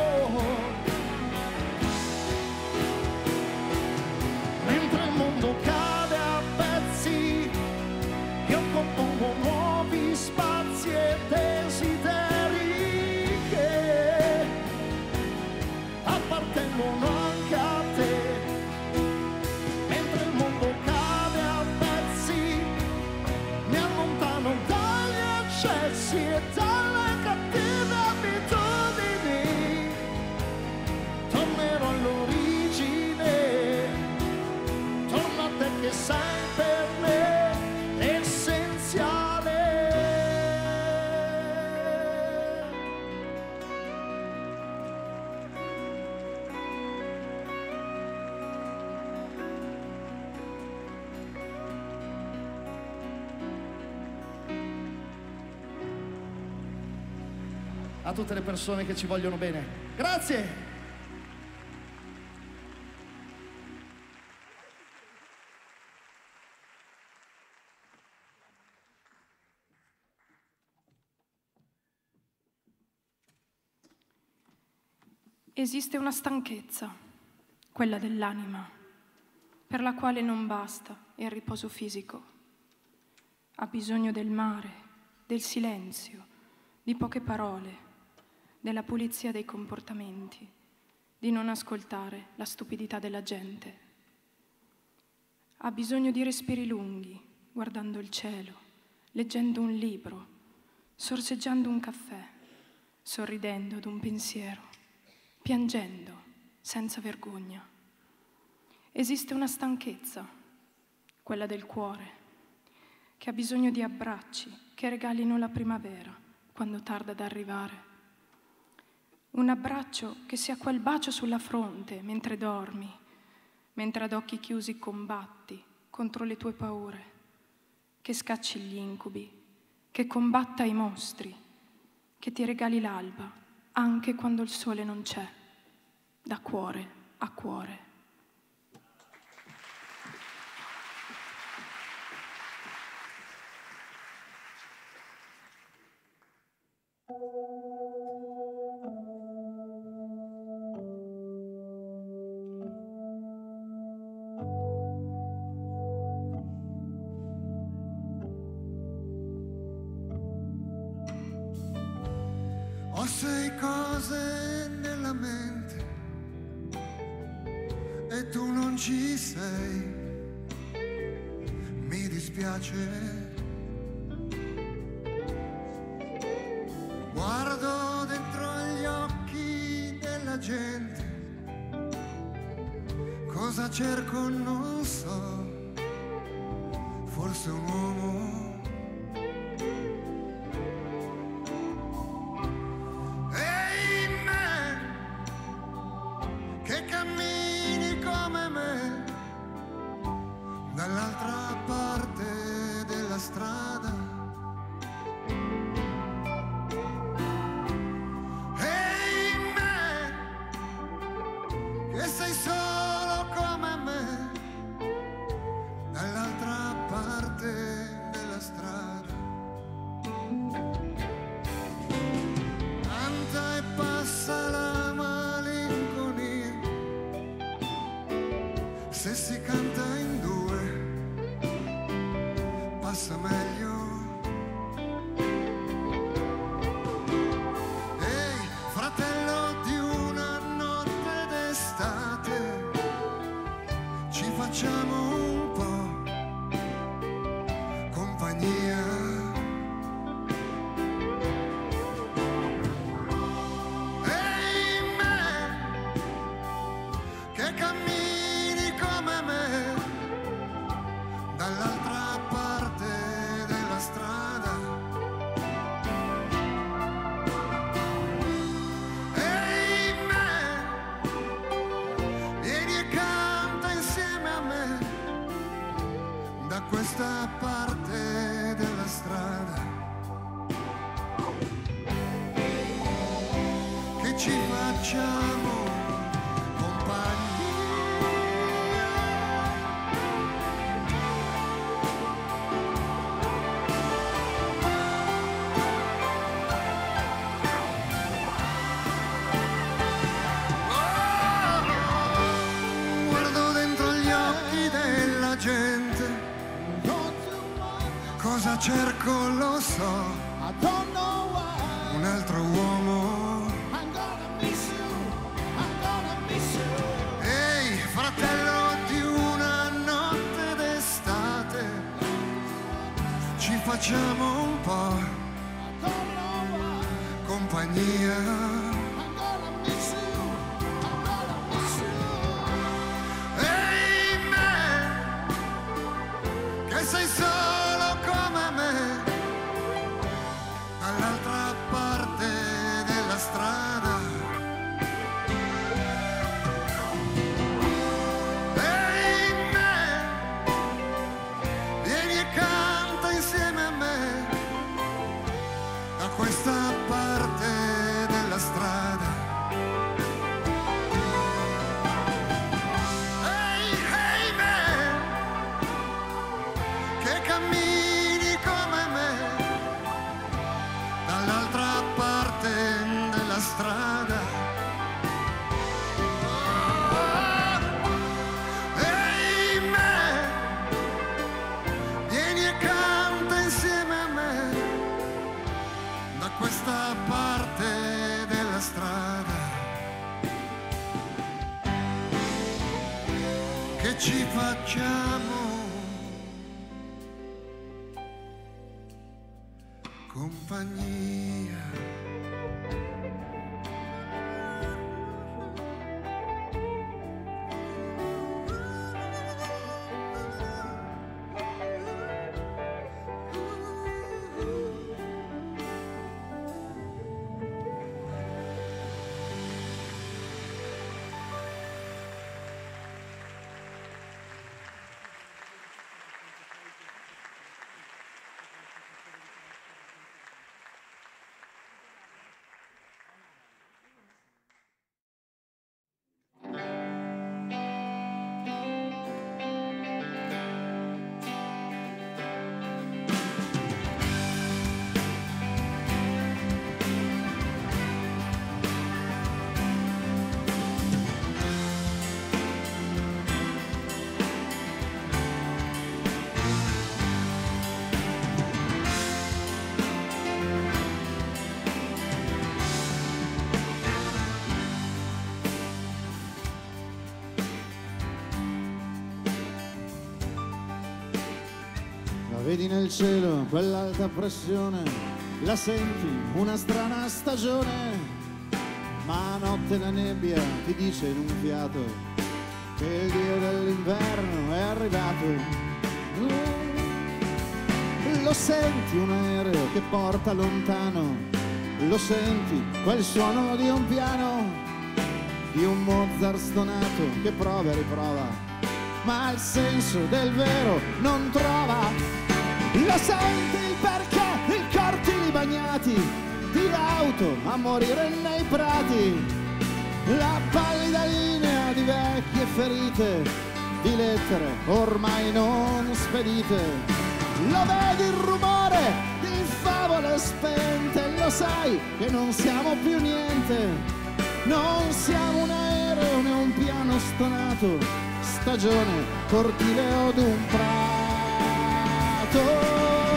Mentre il mondo cade a pezzi, io compongo nuovi spazi e desideri che appartengono anche a te. Mentre il mondo cade a pezzi, mi allontano dagli eccessi e dalle cattive abitudini. Tornerò all'origine, torno a te che sei per me l'essenziale. A tutte le persone che ci vogliono bene, grazie. Esiste una stanchezza, quella dell'anima, per la quale non basta il riposo fisico. Ha bisogno del mare, del silenzio, di poche parole, della pulizia dei comportamenti, di non ascoltare la stupidità della gente. Ha bisogno di respiri lunghi, guardando il cielo, leggendo un libro, sorseggiando un caffè, sorridendo ad un pensiero, piangendo senza vergogna. Esiste una stanchezza, quella del cuore, che ha bisogno di abbracci che regalino la primavera quando tarda ad arrivare. Un abbraccio che sia quel bacio sulla fronte mentre dormi, mentre ad occhi chiusi combatti contro le tue paure, che scacci gli incubi, che combatta i mostri, che ti regali l'alba anche quando il sole non c'è, da cuore a cuore. Ho 6 cose nella mente e tu non ci sei. Mi dispiace. Guardo dentro gli occhi della gente. Cosa cerco non so. Forse un uomo dall'altra parte della strada. Ehi me, che sei solo come me, dall'altra parte della strada. Canta e passa la malinconia, se si canta in due passa meglio. Ehi, fratello di una notte d'estate, ci facciamo un po' compagnia. Ehi me, che cammini come me, dall'altra parte della strada. Ehi me, vieni e canta insieme a me, da questa parte della strada. Che ci facciamo compagnia. Guardo dentro gli occhi della gente, cosa cerco lo so, un altro uomo. Ehi, fratello di una notte d'estate, ci facciamo un po' compagnia. Ehi me, che sei solo come me, dall'altra parte della strada. Ehi me, vieni e canta insieme a me, da questa parte della strada. Ehi me, che cammini come me, dall'altra parte della strada. Ehi me, vieni e canta insieme a me, da questa parte della strada. Che ci facciamo compagnia. Vedi nel cielo quell'alta pressione, la senti una strana stagione, ma a notte la nebbia ti dice in un fiato che il dio dell'inverno è arrivato. Lo senti un aereo che porta lontano, lo senti quel suono di un piano, di un Mozart stonato che prova e riprova, ma il senso del vero non trova. Lo senti perché i cortili bagnati di auto a morire nei prati, la pallida linea di vecchie ferite, di lettere ormai non spedite. Lo vedi il rumore di favole spente, lo sai che non siamo più niente, non siamo un aereo né un piano stonato, stagione, cortile o d'un prato.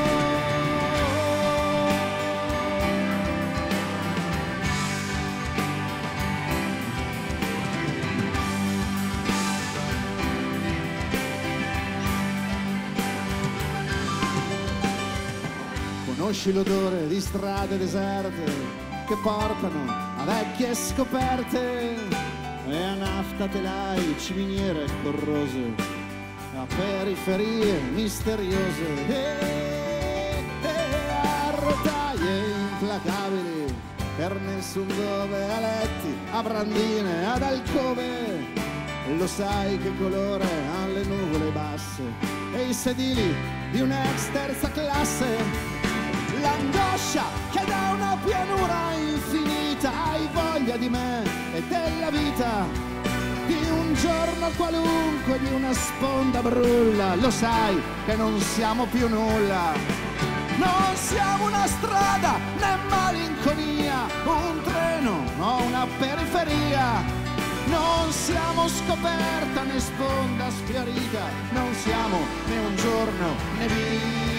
Conosci l'odore di strade deserte che portano a vecchie scoperte e a nafta, telai, ciminiere corrose, a periferie misteriose e a rotaie implacabili per nessun dove, a letti, a brandine, ad alcove. Lo sai che colore hanno le nuvole basse e i sedili di un'ex terza classe. L'angoscia che da una pianura infinita hai voglia di me e della vita, di un giorno qualunque, di una sponda brulla. Lo sai che non siamo più nulla, non siamo una strada né malinconia, un treno o una periferia, non siamo scoperta né sponda sfiorita, non siamo né un giorno né vita.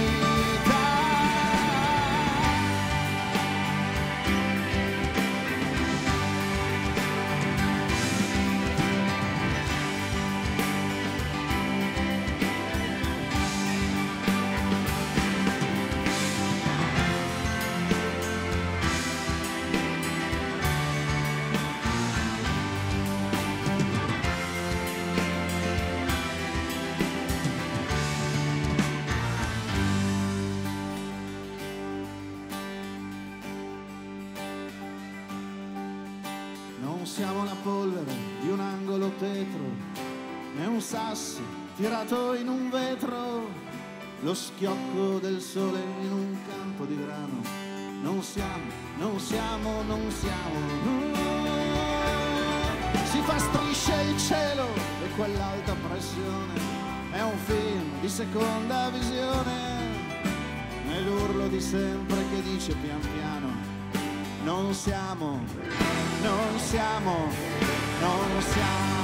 Siamo la polvere di un angolo tetro, né un sasso tirato in un vetro, lo schiocco del sole in un campo di grano. Non siamo, non siamo, non siamo, no. Si fa strisce il cielo e quell'alta pressione è un film di seconda visione, è l'urlo di sempre che dice pian piano non siamo, non siamo, non siamo.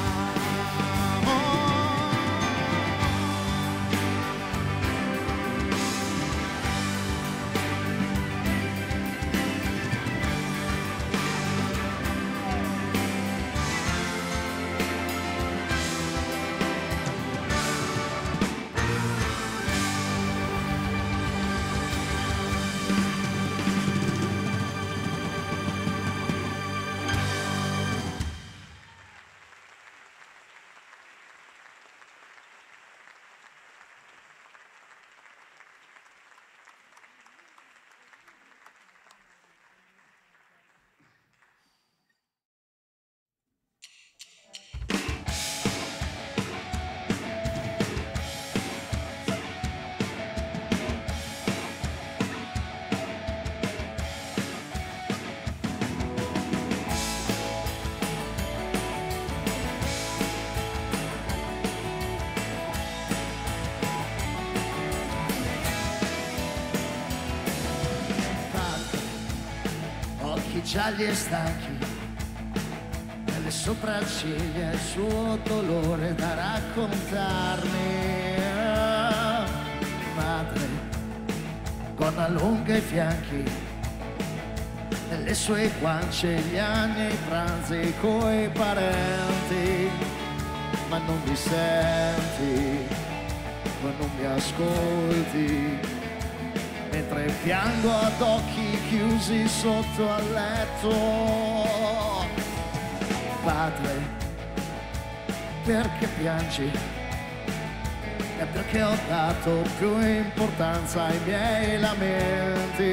Gialli e stanchi, nelle sopracciglia il suo dolore da raccontarmi. Madre, gonna lunga ai fianchi, nelle sue guance gli anni e i pranzi coi parenti. Ma non mi senti, ma non mi ascolti, mentre piango ad occhi chiusi sotto al letto. Padre, perché piangi? È perché ho dato più importanza ai miei lamenti.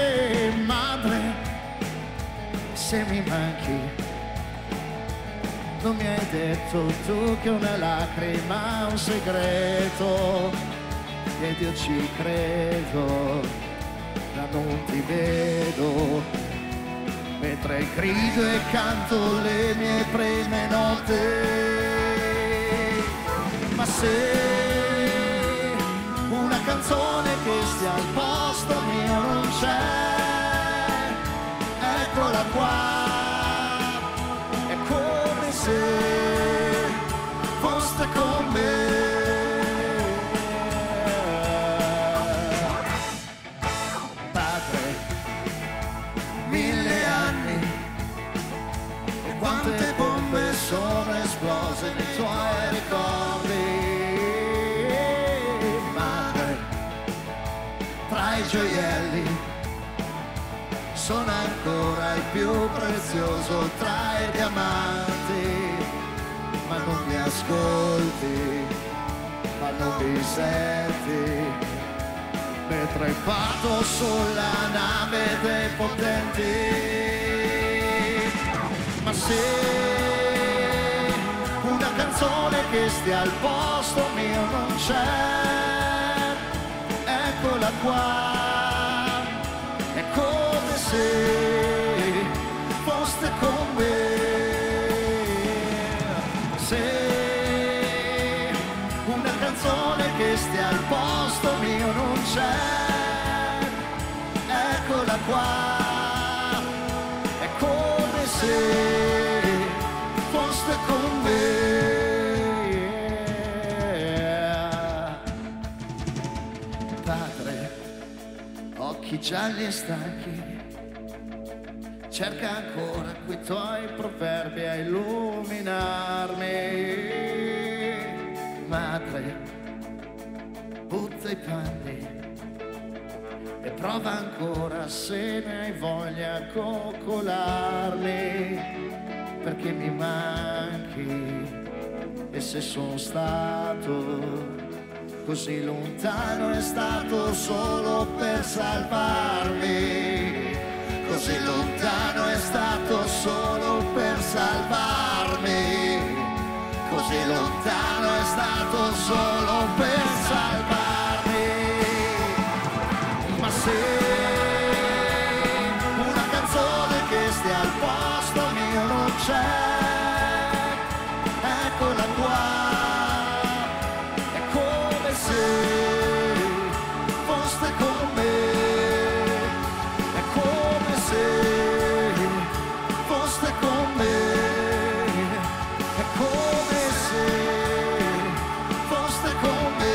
Madre, se mi manchi, non mi hai detto tu che una lacrima è un segreto, ed io ci credo, ma non ti vedo, mentre grido e canto le mie prime note. Ma se una canzone che stia al posto mio non c'è, eccola qua, è come se foste con me. Padre, 1000 anni, e quante bombe sono esplose nei tuoi ricordi. Madre, tra i gioielli sono ancora il più prezioso tra i diamanti, ma non mi ascolti, ma non mi senti, mentre vado sulla nave dei potenti. Ma se una canzone che stia al posto mio non c'è, eccola qua, è come se foste con me. Se una canzone che stia al posto mio non c'è, eccola qua, è come se foste con me. Padre, occhi gialli e stanchi, cerca ancora quei tuoi proverbi a illuminarmi. Madre, butta i panni e prova ancora se ne hai voglia a coccolarmi, perché mi manchi. E se sono stato così lontano è stato solo per salvarmi, così lontano è stato solo per salvarmi, così lontano è stato solo per salvarmi. Ma se una canzone che stia al posto mio non c'è, eccola qua, è come se foste con me, è come se foste con me, è come se foste con me.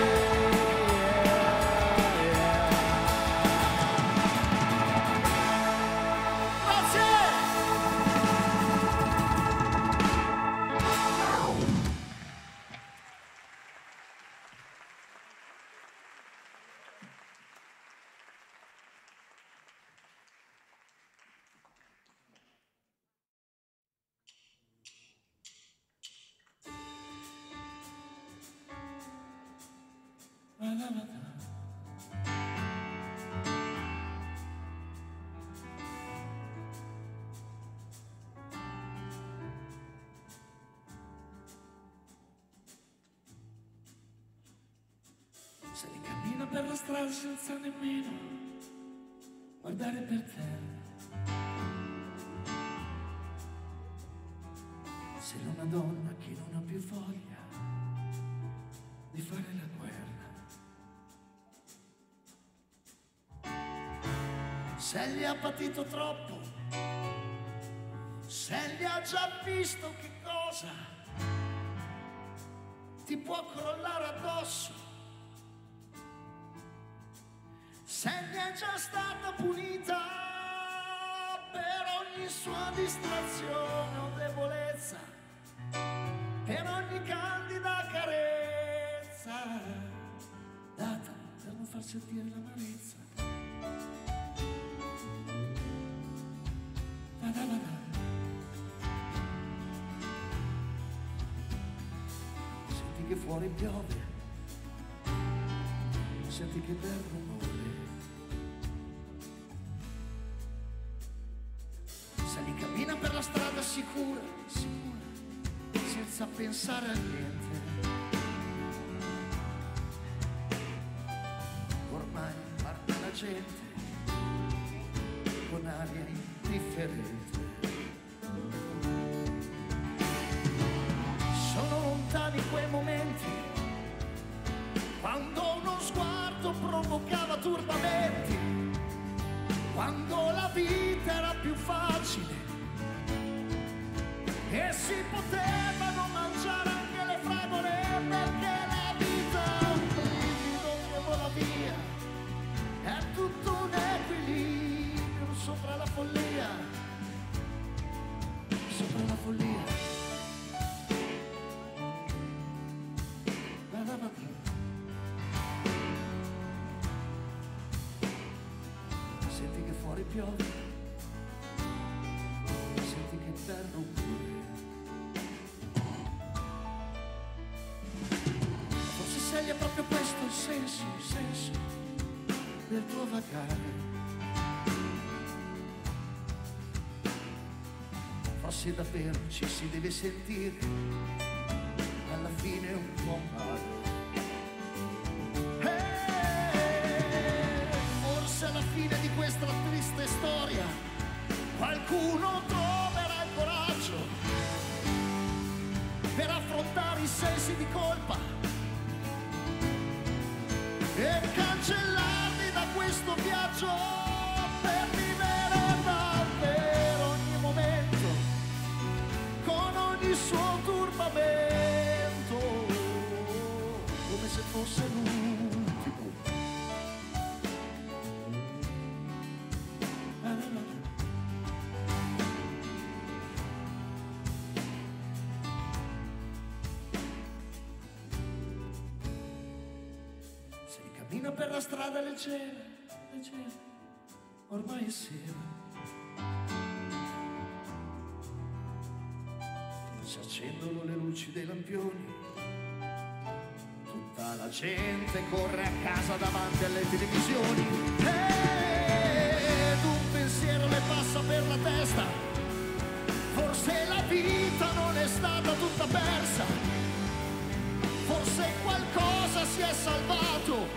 Se ne cammina per la strada senza nemmeno guardare per terra. Sei una donna che non ha più voglia di fare la guerra. Se gli ha patito troppo, se gli ha già visto che cosa ti può crollare addosso, se ne è già stata punita per ogni sua distrazione o debolezza, per ogni candida carezza data per non far sentire l'amarezza. Senti che fuori piove, senti che bel rumore. Sali, cammina per la strada sicura, sicura, senza pensare a niente. Ormai guarda la gente con aria indifferente. Sono lontani quei momenti quando uno sguardo provocava turbamenti, quando la vita era più facile e si potevano mangiare anche le fragole, perché la vita è un brivido che vola via, è tutto un equilibrio sopra la follia, sopra la follia. Senti che fuori piove, senti che terra un forse sei proprio questo il senso del tuo vagare. Forse davvero ci si deve sentire alla fine un po' male. Forse alla fine di questa triste storia qualcuno troverà il coraggio per affrontare i sensi di colpa e cancellarli da questo viaggio, per vivere davvero ogni momento con ogni suo turbamento, come se fosse l'ultimo. Cammina per la strada leggera, ormai è sera. Si accendono le luci dei lampioni, tutta la gente corre a casa davanti alle televisioni ed un pensiero le passa per la testa: forse la vita non è stata tutta persa, forse qualcosa si è salvato,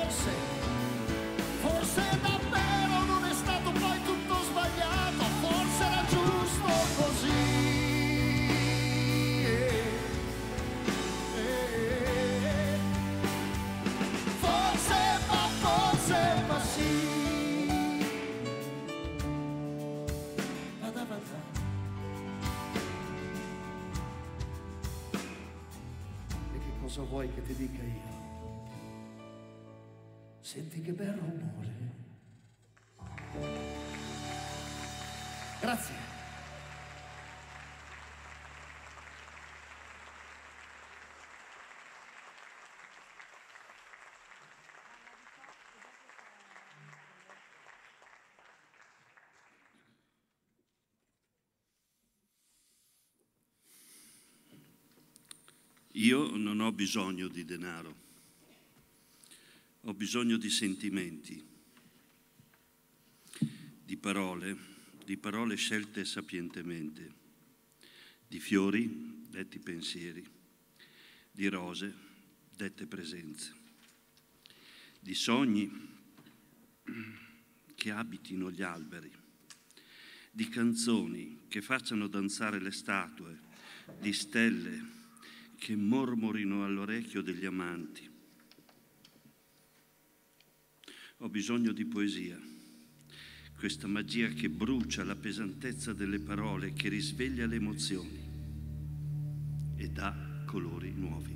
forse davvero non è stato poi tutto sbagliato, forse era giusto così. Forse ma sì. Vada. E che cosa vuoi che ti dica io? Senti che bel rumore. Grazie. Io non ho bisogno di denaro. Ho bisogno di sentimenti, di parole scelte sapientemente, di fiori, detti pensieri, di rose, dette presenze, di sogni che abitino gli alberi, di canzoni che facciano danzare le statue, di stelle che mormorino all'orecchio degli amanti. Ho bisogno di poesia, questa magia che brucia la pesantezza delle parole, che risveglia le emozioni e dà colori nuovi.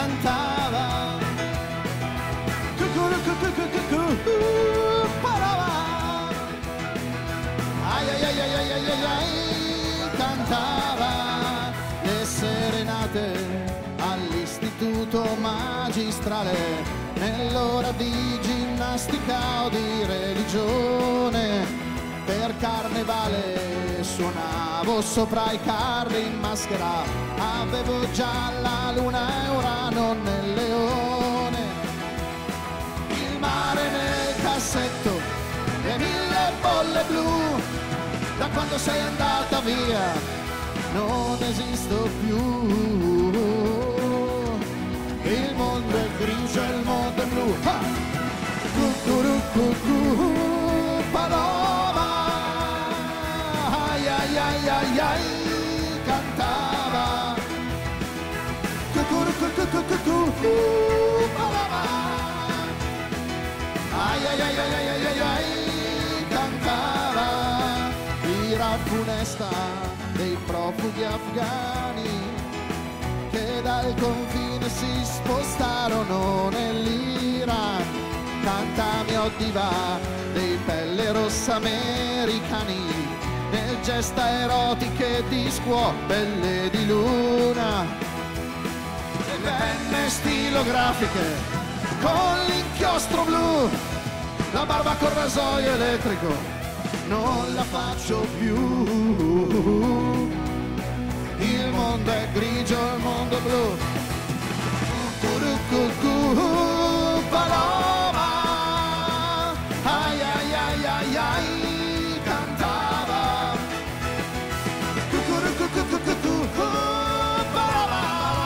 cantava. Ai ai ai ai ai ai ai, cantava le serenate all'istituto magistrale, nell'ora di ginnastica o di religione. Per carnevale suonavo sopra i carri in maschera, avevo già la luna e Urano nel leone. Il mare nel cassetto, le 1000 bolle blu, da quando sei andata via non esisto più. Il mondo è grigio e il mondo è blu. Cucurucucu, paloma, ai ai ai ai ai, cantava. Cucurucucucucu, paloma, ai ai ai ai ai ai ai, cantava. L'ira funesta dei profughi afghani che dal confine si spostarono nell'Iran. Canta mio diva dei pelle rossa americani, nel gesta erotiche di scuopelle di luna. Le penne stilografiche con l'inchiostro blu, la barba col rasoio elettrico non la faccio più. Il mondo è grigio, il mondo è blu. Cucurucucu, paloma, ai ai ai ai ai, cantava. Cucurucucucucu, paloma,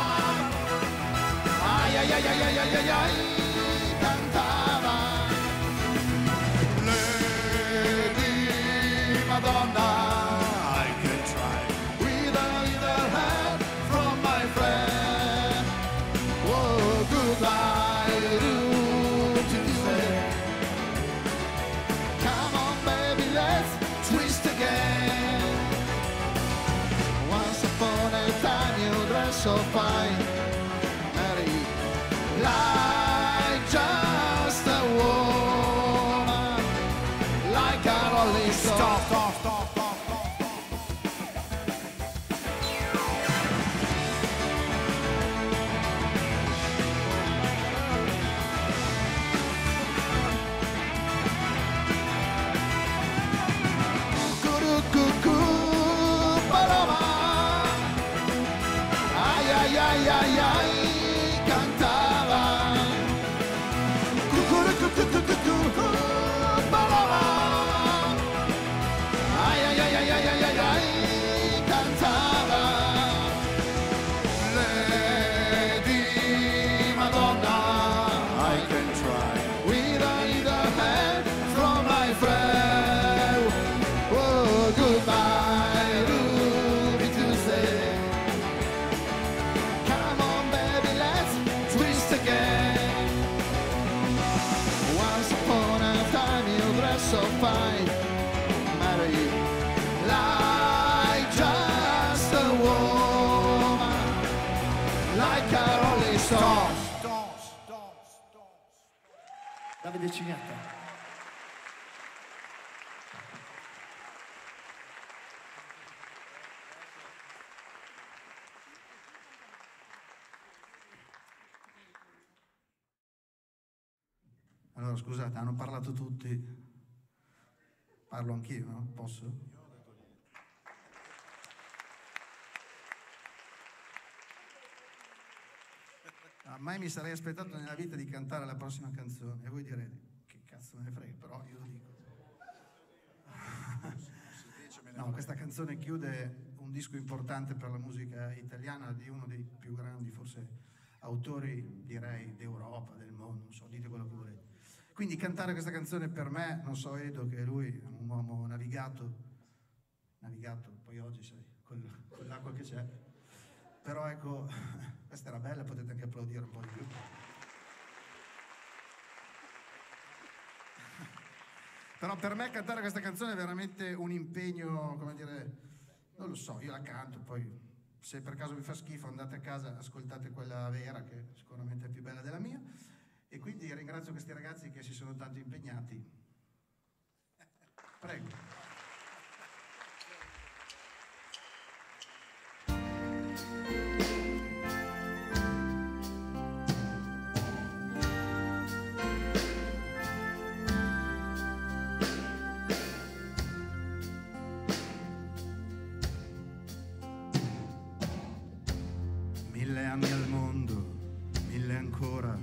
ai ai ai ai ai ai ai, cantava. Lady Madonna, so fine, Mary, like just a woman, like a rolling stone. Stop, stop, stop, stop, ai ai ai, cantava. Cucurucucucucu, paloma, ai ai ai ai ai ai ai, cantava. Lady Madonna, I can try with a little help from my friend. Oh, goodbye, Ruby Tuesday. So fine, Mary, like just a woman, like a rolling stone. Davide Cignatta. Allora, scusate, hanno parlato tutti. Parlo anch'io, no? Posso? Mai mi sarei aspettato nella vita di cantare la prossima canzone. E voi direte, che cazzo me ne frega, però io lo dico. No, questa canzone chiude un disco importante per la musica italiana di uno dei più grandi, forse, autori, direi, d'Europa, del mondo, non so, dite quello che volete. Quindi cantare questa canzone per me, non so Edo, che lui è un uomo navigato, poi oggi sai, con l'acqua che c'è, però ecco, questa era bella, potete anche applaudire un po' di più. Però per me cantare questa canzone è veramente un impegno, come dire, non lo so, io la canto, poi se per caso vi fa schifo andate a casa, ascoltate quella vera che sicuramente è più bella della mia. E quindi ringrazio questi ragazzi che si sono tanto impegnati. Prego. 1000 anni al mondo, 1000 ancora.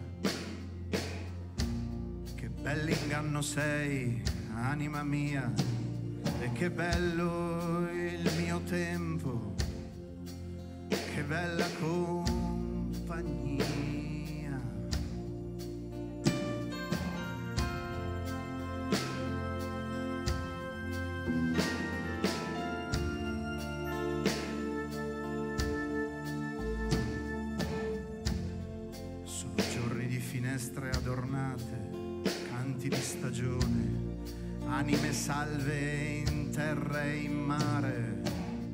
Che bell'inganno sei, anima mia, e che bello il mio tempo, che bella compagnia. Finestre adornate, canti di stagione, anime salve in terra e in mare.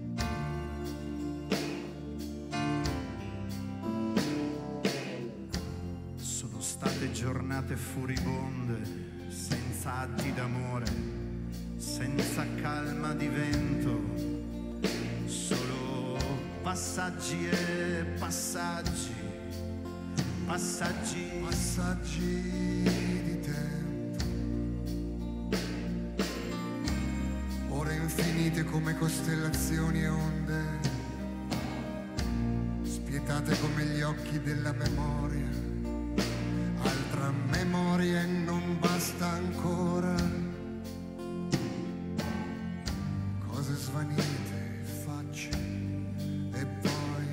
Sono state giornate furibonde, senza atti d'amore, senza calma di vento, solo passaggi e passaggi. Passaggi di tempo, ore infinite come costellazioni e onde, spietate come gli occhi della memoria, altra memoria e non basta ancora, cose svanite, facce e poi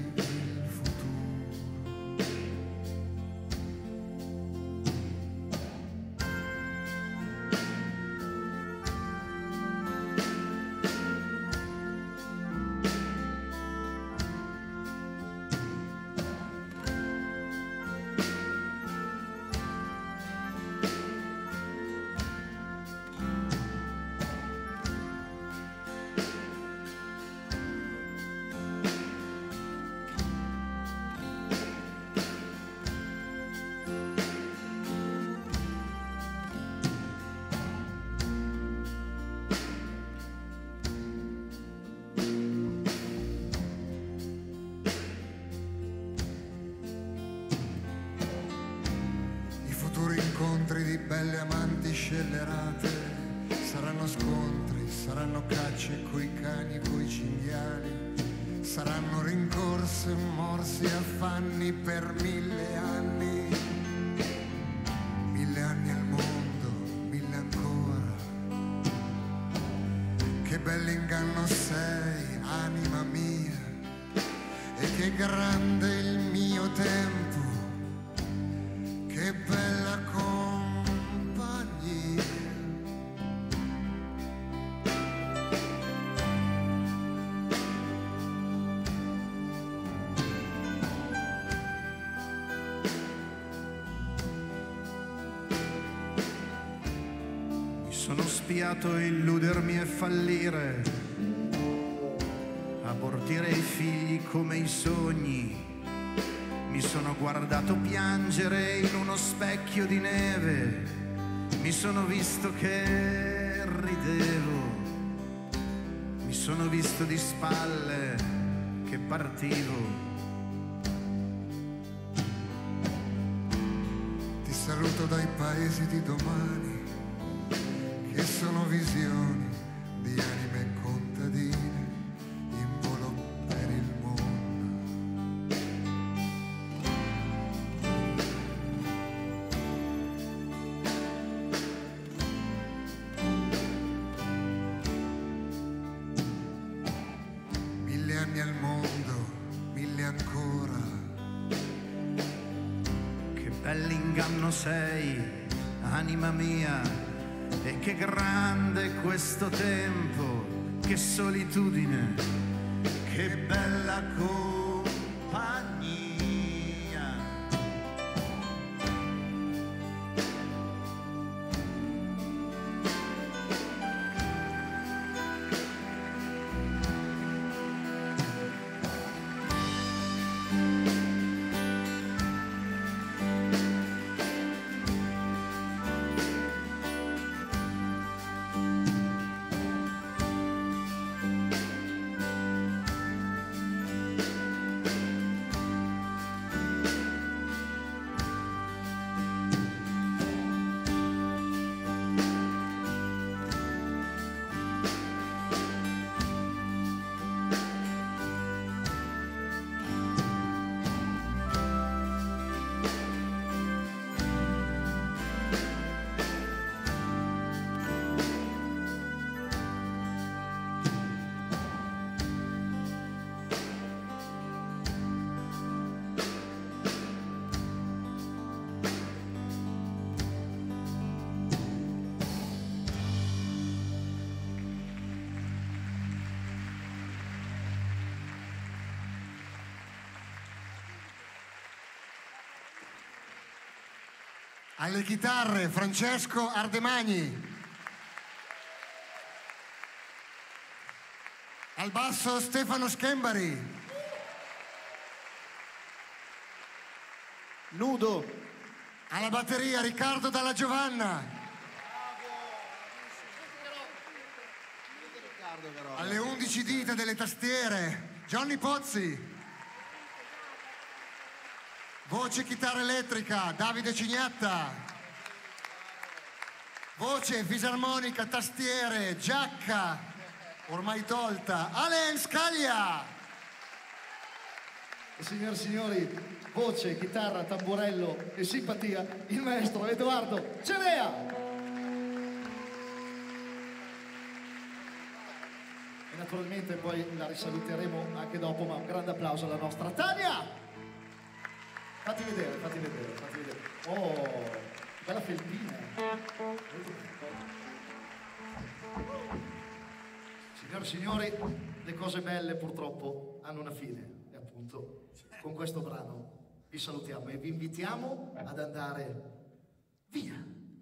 di belle amanti scellerate, saranno scontri, saranno cacce coi cani, coi cinghiali, saranno rincorse, morsi, affanni per 1000 anni, 1000 anni al mondo, 1000 ancora. Che bell'inganno sei, anima mia, e che grande il mio tempo, che bella compagnia. Mi sono spiato illudermi e fallire, abortire i figli come i sogni. Mi sono guardato piangere in uno specchio di neve, mi sono visto che ridevo, mi sono visto di spalle che partivo. Ti saluto dai paesi di domani, che sono visioni di anime contadine. 1000 anni al mondo, 1000 ancora. Che bell'inganno sei, anima mia, e che grande questo tempo, che solitudine, che bella compagnia. Alle chitarre Francesco Ardemagni. Al basso Stefano Schembari. Nudo. Alla batteria Riccardo Dalla Giovanna. Alle 11 dita delle tastiere Johnny Pozzi. Voce chitarra elettrica Davide Cignatta. Voce fisarmonica, tastiere, giacca ormai tolta Alen Scaglia. E signore e signori, voce, chitarra, tamburello e simpatia, il maestro Edoardo Cerea. E naturalmente poi la risaluteremo anche dopo, ma un grande applauso alla nostra Tania. Fatti vedere, fatti vedere, fatti vedere. Oh, bella felpina. Signore e signori, le cose belle purtroppo hanno una fine. E appunto con questo brano vi salutiamo e vi invitiamo ad andare via.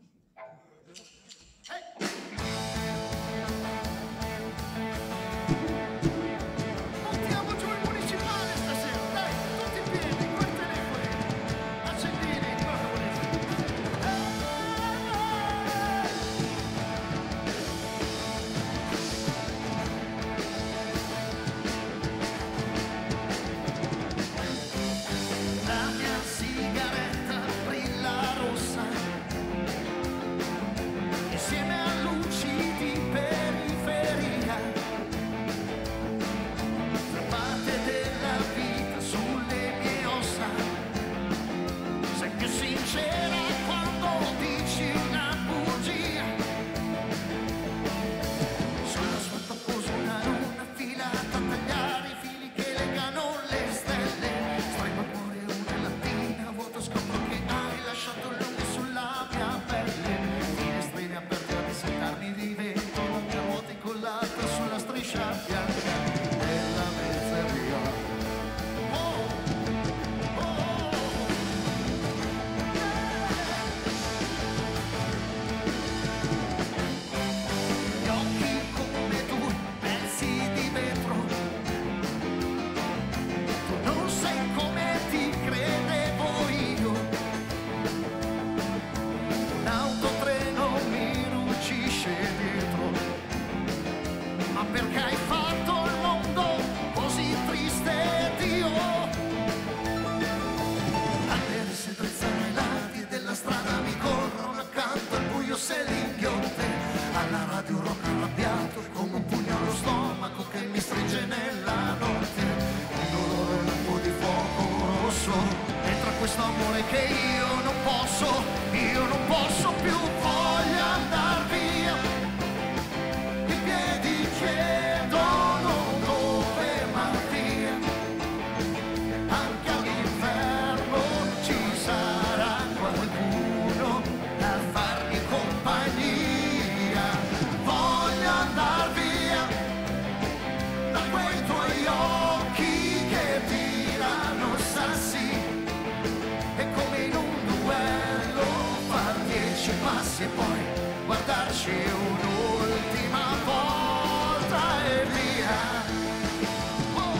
Montiamo giù il municipale stasera, dai, tutti in piedi, con i telefoni, accendini, cosa volete? La mia sigaretta brilla rossa insieme a luci di periferia, fermate della vita sulle mie ossa. Sei più sincera quando dici una bugia. Sull'asfalto poso una luna filata a tagliare i fili che legano le stelle. Stringo al cuore una lattina vuota, scopro che hai lasciato lunghe sulla mia pelle. Finestrine aperte a dissetarmi di vento, la mia ruota incollata sulla striscia bianca della mezzeria. Oh, oh. Gli occhi come due pezzi di vetro. Tu non sei come ti credevo io. Un autotreno mi rugisce dietro. Ma perché hai fatto il mondo così triste, Dio? Alle risse drizzano i lati della strada, mi corrono accanto al buio se l'inghiotte. Alla radio rock arrabbiato come un pugno allo stomaco che mi stringe nella notte. Un dolore, un po' di fuoco rosso, e tra questo amore che io non posso più, voglio andar via. I piedi chiedono dove Mattia. Anche all'inferno ci sarà qualcuno a farmi compagnia. Voglio andar via da quei tuoi occhi che tirano sassi. E come in un duello far 10 passi e poi guardarci un'ultima volta e via. Oh,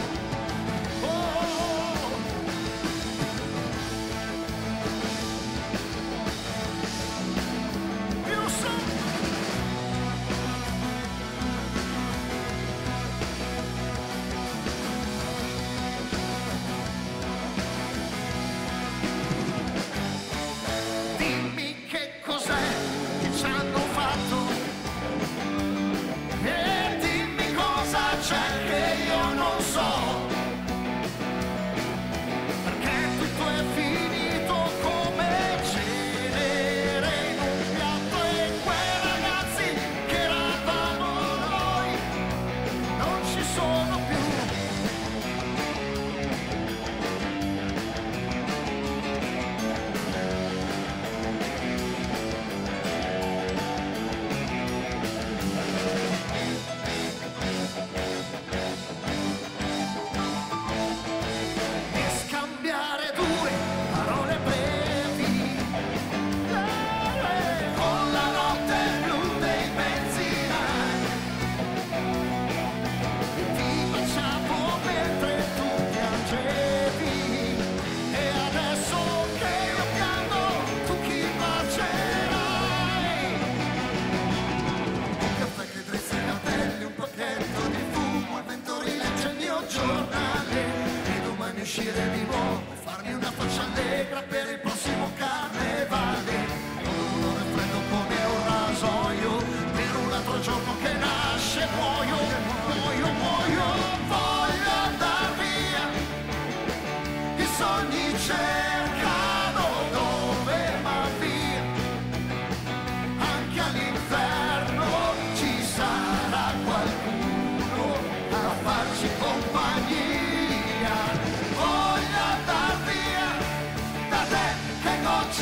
oh. Io sono dimmi che cos'è che ci hanno fatto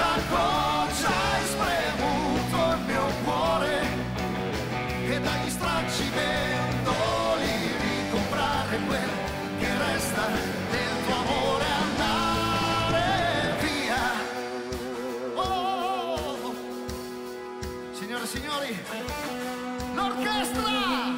sa cosa hai spremuto il mio cuore, e dagli stracci pendoli ricomprare quel che resta del tuo amore, andare via. Oh, signore e signori, l'orchestra!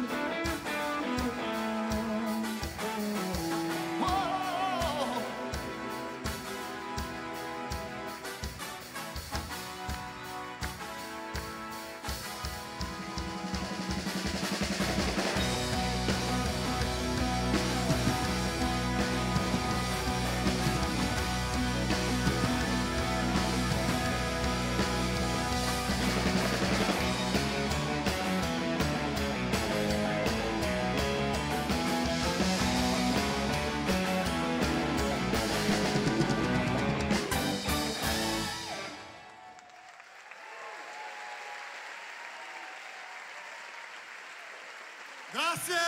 Grazie!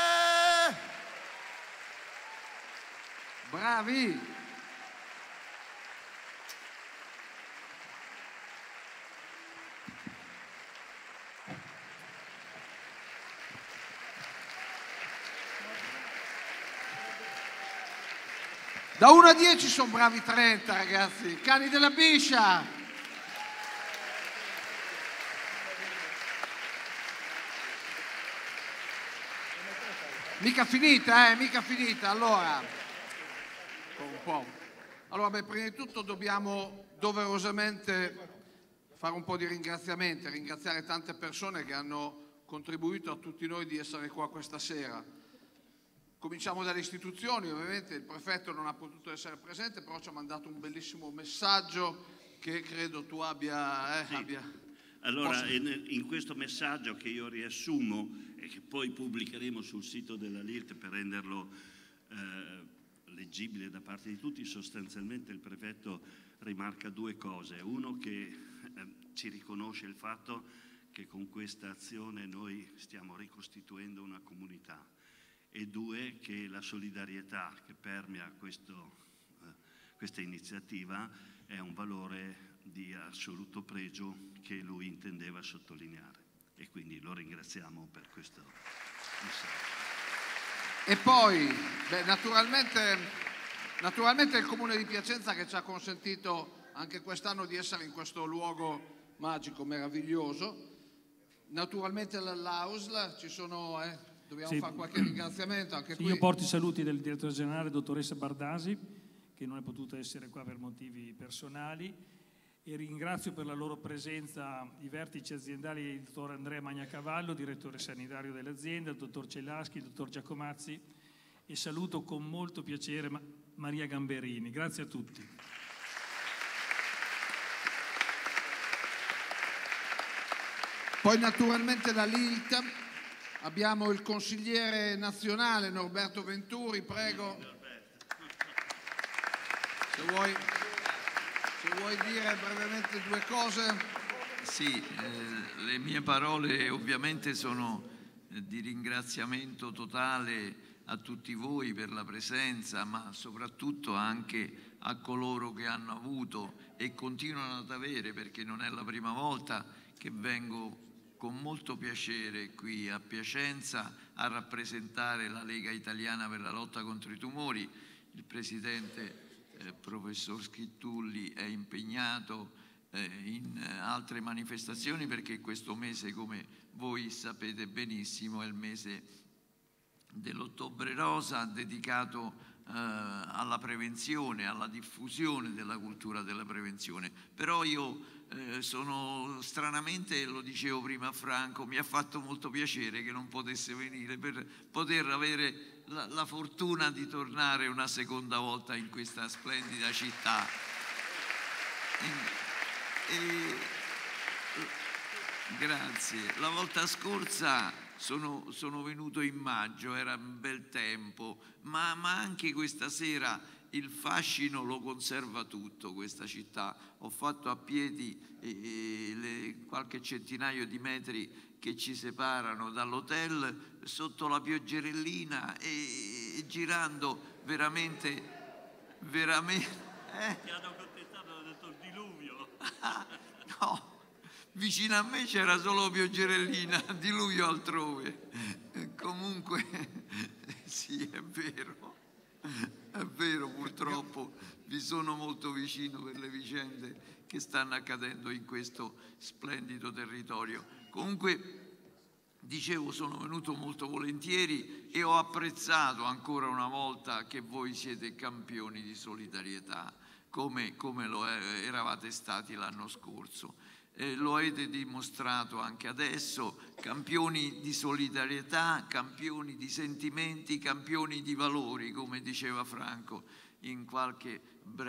Bravi! Da 1 a 10 sono bravi 30, ragazzi. Cani della Biscia! Mica finita, mica finita. Allora, un po'. Allora, prima di tutto dobbiamo doverosamente fare un po' di ringraziamenti, ringraziare tante persone che hanno contribuito a tutti noi di essere qua questa sera. Cominciamo dalle istituzioni, ovviamente il prefetto non ha potuto essere presente, però ci ha mandato un bellissimo messaggio che credo tu abbia... Allora, in questo messaggio che io riassumo e che poi pubblicheremo sul sito della LIRT per renderlo leggibile da parte di tutti, sostanzialmente il prefetto rimarca 2 cose. Uno, che ci riconosce il fatto che con questa azione noi stiamo ricostituendo una comunità, e 2, che la solidarietà che permea questa iniziativa è un valore di assoluto pregio che lui intendeva sottolineare, e quindi lo ringraziamo per questo messaggio. E poi, naturalmente il Comune di Piacenza che ci ha consentito anche quest'anno di essere in questo luogo magico, meraviglioso. Naturalmente l'AUSL, ci sono, dobbiamo fare qualche ringraziamento anche qui. Io porto i saluti del direttore generale, dottoressa Bardasi, che non è potuta essere qua per motivi personali, e ringrazio per la loro presenza i vertici aziendali, il dottor Andrea Magnacavallo, direttore sanitario dell'azienda, il dottor Celaschi, il dottor Giacomazzi, e saluto con molto piacere Maria Gamberini. Grazie a tutti. Poi naturalmente da LILT abbiamo il consigliere nazionale Norberto Venturi, prego. Se vuoi dire brevemente 2 cose. Sì, le mie parole ovviamente sono di ringraziamento totale a tutti voi per la presenza, ma soprattutto anche a coloro che hanno avuto e continuano ad avere, perché non è la prima volta che vengo con molto piacere qui a Piacenza a rappresentare la Lega Italiana per la lotta contro i tumori. Il presidente professor Schittulli è impegnato in altre manifestazioni, perché questo mese, come voi sapete benissimo, è il mese dell'Ottobre Rosa, dedicato alla prevenzione, alla diffusione della cultura della prevenzione. Però io sono stranamente, lo dicevo prima a Franco, mi ha fatto molto piacere che non potesse venire, per poter avere la fortuna di tornare una seconda volta in questa splendida città. Grazie. La volta scorsa sono venuto in maggio, era un bel tempo, ma anche questa sera il fascino lo conserva tutto questa città. Ho fatto a piedi qualche centinaio di metri che ci separano dall'hotel sotto la pioggerellina e girando veramente Ti hanno contestato, hanno detto il diluvio. No, vicino a me c'era solo pioggerellina, diluvio altrove. Comunque, sì, è vero, purtroppo vi sono molto vicino per le vicende che stanno accadendo in questo splendido territorio. Comunque, dicevo, sono venuto molto volentieri e ho apprezzato ancora una volta che voi siete campioni di solidarietà, come lo eravate stati l'anno scorso. Lo avete dimostrato anche adesso, campioni di solidarietà, campioni di sentimenti, campioni di valori, come diceva Franco in qualche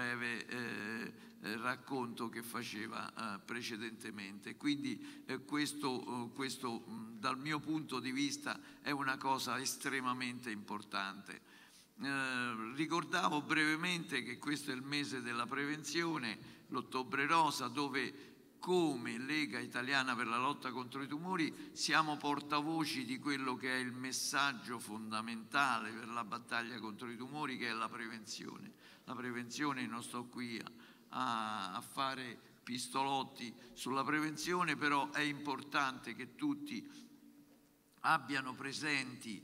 breve racconto che faceva precedentemente. Quindi questo dal mio punto di vista è una cosa estremamente importante. Ricordavo brevemente che questo è il mese della prevenzione, l'Ottobre Rosa, dove come Lega Italiana per la lotta contro i tumori siamo portavoci di quello che è il messaggio fondamentale per la battaglia contro i tumori, che è la prevenzione. La prevenzione, non sto qui a fare pistolotti sulla prevenzione, però è importante che tutti abbiano presenti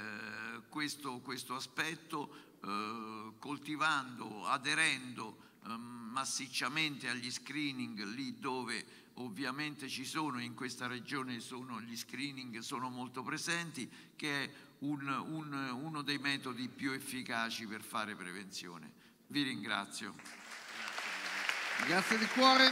questo aspetto, coltivando, aderendo massicciamente agli screening lì dove ovviamente ci sono. In questa regione gli screening sono molto presenti, che è uno dei metodi più efficaci per fare prevenzione. Vi ringrazio. Grazie di cuore.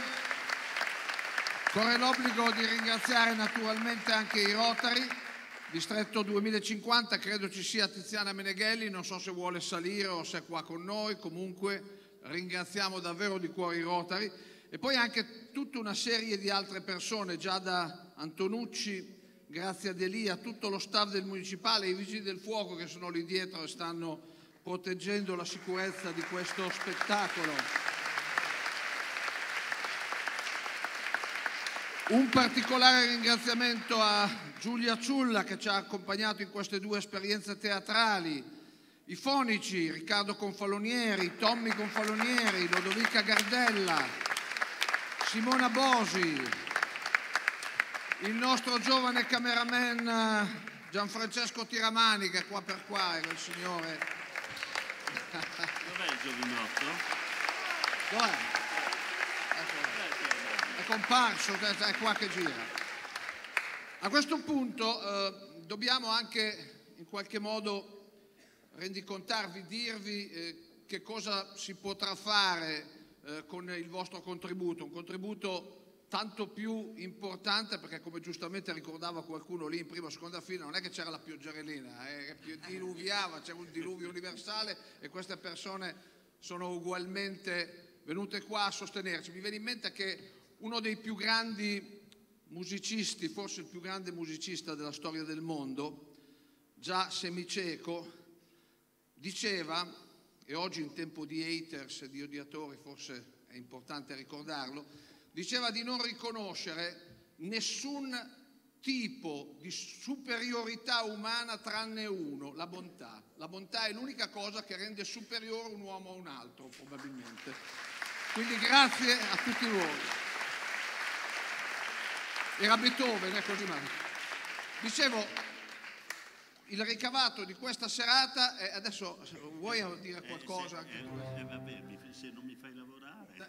Corre l'obbligo di ringraziare naturalmente anche i Rotary, Distretto 2050, credo ci sia Tiziana Meneghelli, non so se vuole salire o se è qua con noi, comunque ringraziamo davvero di cuore i Rotary e poi anche tutta una serie di altre persone, già da Antonucci, grazie ad Elia, tutto lo staff del municipale, i vigili del fuoco che sono lì dietro e stanno proteggendo la sicurezza di questo spettacolo. Un particolare ringraziamento a Giulia Ciulla che ci ha accompagnato in queste 2 esperienze teatrali, i fonici Riccardo Confalonieri, Tommy Confalonieri, Lodovica Gardella, Simona Bosi, il nostro giovane cameraman Gianfrancesco Tiramani che è qua per qua, il signore. Dov'è il giovinotto? Dov'è? È comparso, è qua che gira. A questo punto dobbiamo anche in qualche modo rendicontarvi, dirvi che cosa si potrà fare con il vostro contributo, un contributo tanto più importante perché, come giustamente ricordava qualcuno lì in prima o seconda fila, non è che c'era la pioggerellina, diluviava, c'era un diluvio universale e queste persone sono ugualmente venute qua a sostenerci. Mi viene in mente che uno dei più grandi musicisti, forse il più grande musicista della storia del mondo, già semicieco, diceva, e oggi in tempo di haters e di odiatori forse è importante ricordarlo, diceva di non riconoscere nessun tipo di superiorità umana tranne uno, la bontà. La bontà è l'unica cosa che rende superiore un uomo a un altro, probabilmente. Quindi grazie a tutti voi. Era Beethoven, è così male. Dicevo, il ricavato di questa serata è, adesso vuoi dire qualcosa? Vabbè, se non mi fai lavorare.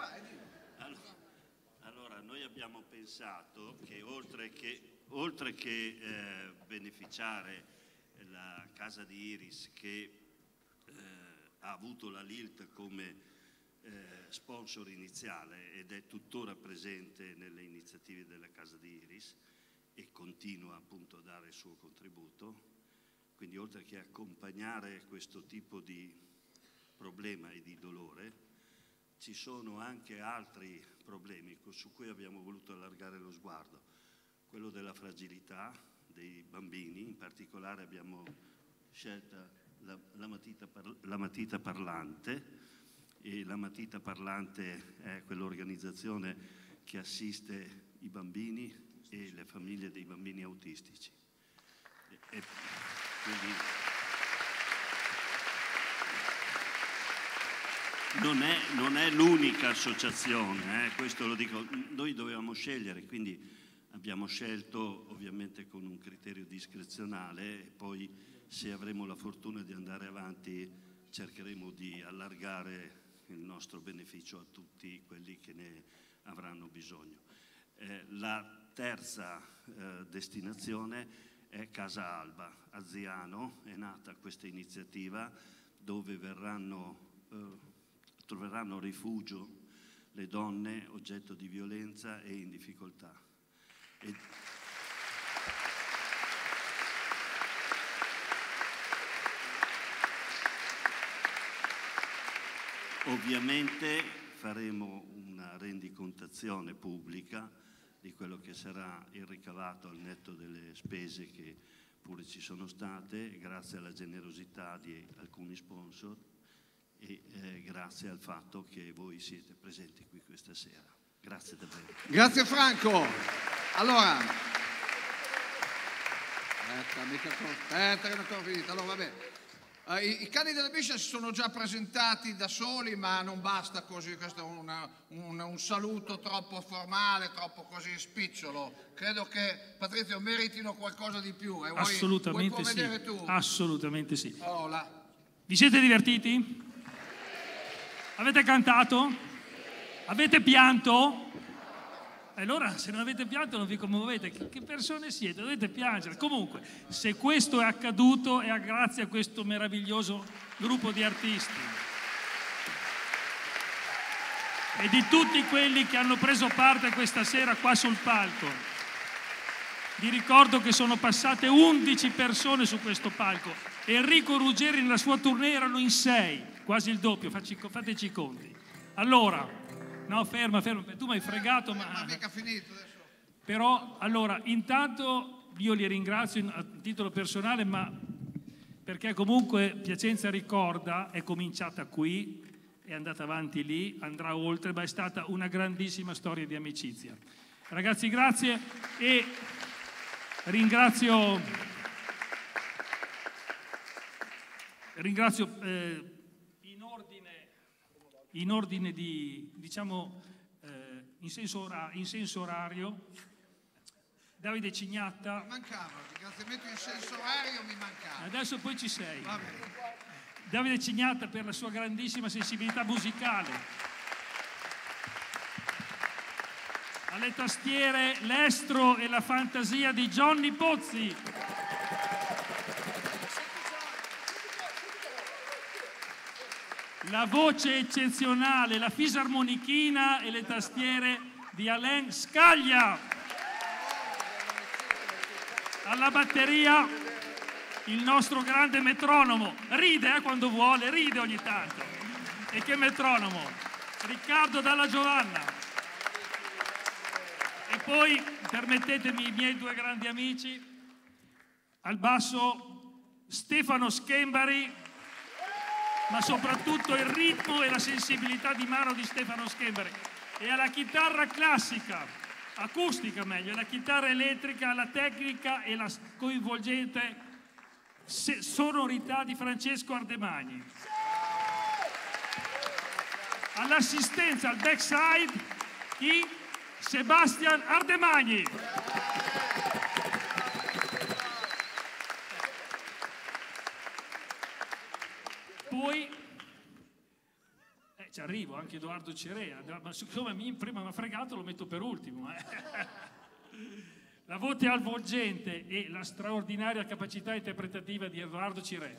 Allora, noi abbiamo pensato che oltre che beneficiare la casa di Iris, che ha avuto la Lilt come sponsor iniziale ed è tuttora presente nelle iniziative della casa di Iris e continua appunto a dare il suo contributo, quindi oltre che accompagnare questo tipo di problema e di dolore, ci sono anche altri problemi su cui abbiamo voluto allargare lo sguardo, quello della fragilità dei bambini, in particolare abbiamo scelta la matita parlante, e la matita parlante è quell'organizzazione che assiste i bambini e le famiglie dei bambini autistici. non è l'unica associazione, questo lo dico. Noi dovevamo scegliere, quindi abbiamo scelto ovviamente con un criterio discrezionale e poi se avremo la fortuna di andare avanti cercheremo di allargare il nostro beneficio a tutti quelli che ne avranno bisogno. La terza destinazione è Casa Alba a Ziano. È nata questa iniziativa dove troveranno rifugio le donne oggetto di violenza e in difficoltà. Ovviamente faremo una rendicontazione pubblica di quello che sarà il ricavato al netto delle spese che pure ci sono state, grazie alla generosità di alcuni sponsor e grazie al fatto che voi siete presenti qui questa sera. Grazie davvero. Grazie Franco. Allora, allora vabbè. I cani della biscia si sono già presentati da soli, ma non basta così, questo è un saluto troppo formale, troppo così spicciolo. Credo che, Patrizio, meritino qualcosa di più. Assolutamente vuoi sì, tu? assolutamente sì. Oh, là. Vi siete divertiti? Avete cantato? Avete pianto? Allora, se non avete pianto non vi commuovete. Che persone siete? Dovete piangere. Comunque, se questo è accaduto è grazie a questo meraviglioso gruppo di artisti e di tutti quelli che hanno preso parte questa sera qua sul palco. Vi ricordo che sono passate 11 persone su questo palco. Enrico Ruggeri nella sua tournée erano in 6, quasi il doppio, fateci i conti. Allora, no, ferma, tu mi hai fregato, ma mica finito adesso. Però, allora, intanto io li ringrazio a titolo personale, ma perché comunque Piacenza Ricorda è cominciata qui, è andata avanti lì, andrà oltre, ma è stata una grandissima storia di amicizia. Ragazzi, grazie e ringrazio in ordine di, diciamo, in senso orario, Davide Cignatta. Mi mancava, il ringraziamento in senso orario mi mancava. Adesso poi ci sei. Va bene. Davide Cignatta per la sua grandissima sensibilità musicale. Alle tastiere l'estro e la fantasia di Johnny Pozzi. La voce eccezionale, la fisarmonichina e le tastiere di Alain Scaglia. Alla batteria il nostro grande metronomo. Ride quando vuole, ride ogni tanto. E che metronomo! Riccardo Dalla Giovanna. E poi, permettetemi, i miei due grandi amici, al basso Stefano Schembari, ma soprattutto il ritmo e la sensibilità di mano di Stefano Schembari, e alla chitarra classica, acustica meglio, la chitarra elettrica, la tecnica e la coinvolgente sonorità di Francesco Ardemagni. All'assistenza al backside chi? Sebastian Ardemagni. Poi ci arrivo, anche Edoardo Cerea, ma siccome prima mi ha fregato lo metto per ultimo. La voce avvolgente e la straordinaria capacità interpretativa di Edoardo Cerea.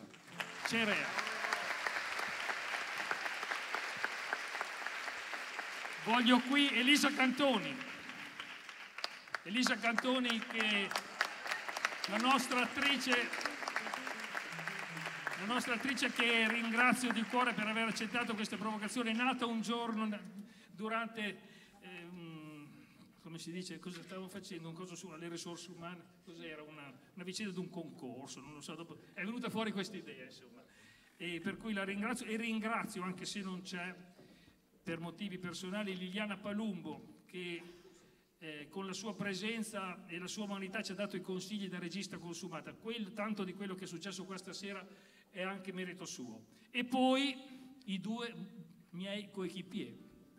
Voglio qui Elisa Cantoni. Elisa Cantoni, che la nostra attrice che ringrazio di cuore per aver accettato questa provocazione, è nata un giorno durante, come si dice, cosa stavo facendo, un coso sulle risorse umane, cos'era, una vicenda di un concorso, non lo so, dopo è venuta fuori questa idea, insomma, e per cui la ringrazio, e ringrazio, anche se non c'è per motivi personali, Liliana Palumbo, che con la sua presenza e la sua umanità ci ha dato i consigli da regista consumata. Tanto di quello che è successo questa sera è anche merito suo. E poi i due miei coequipier.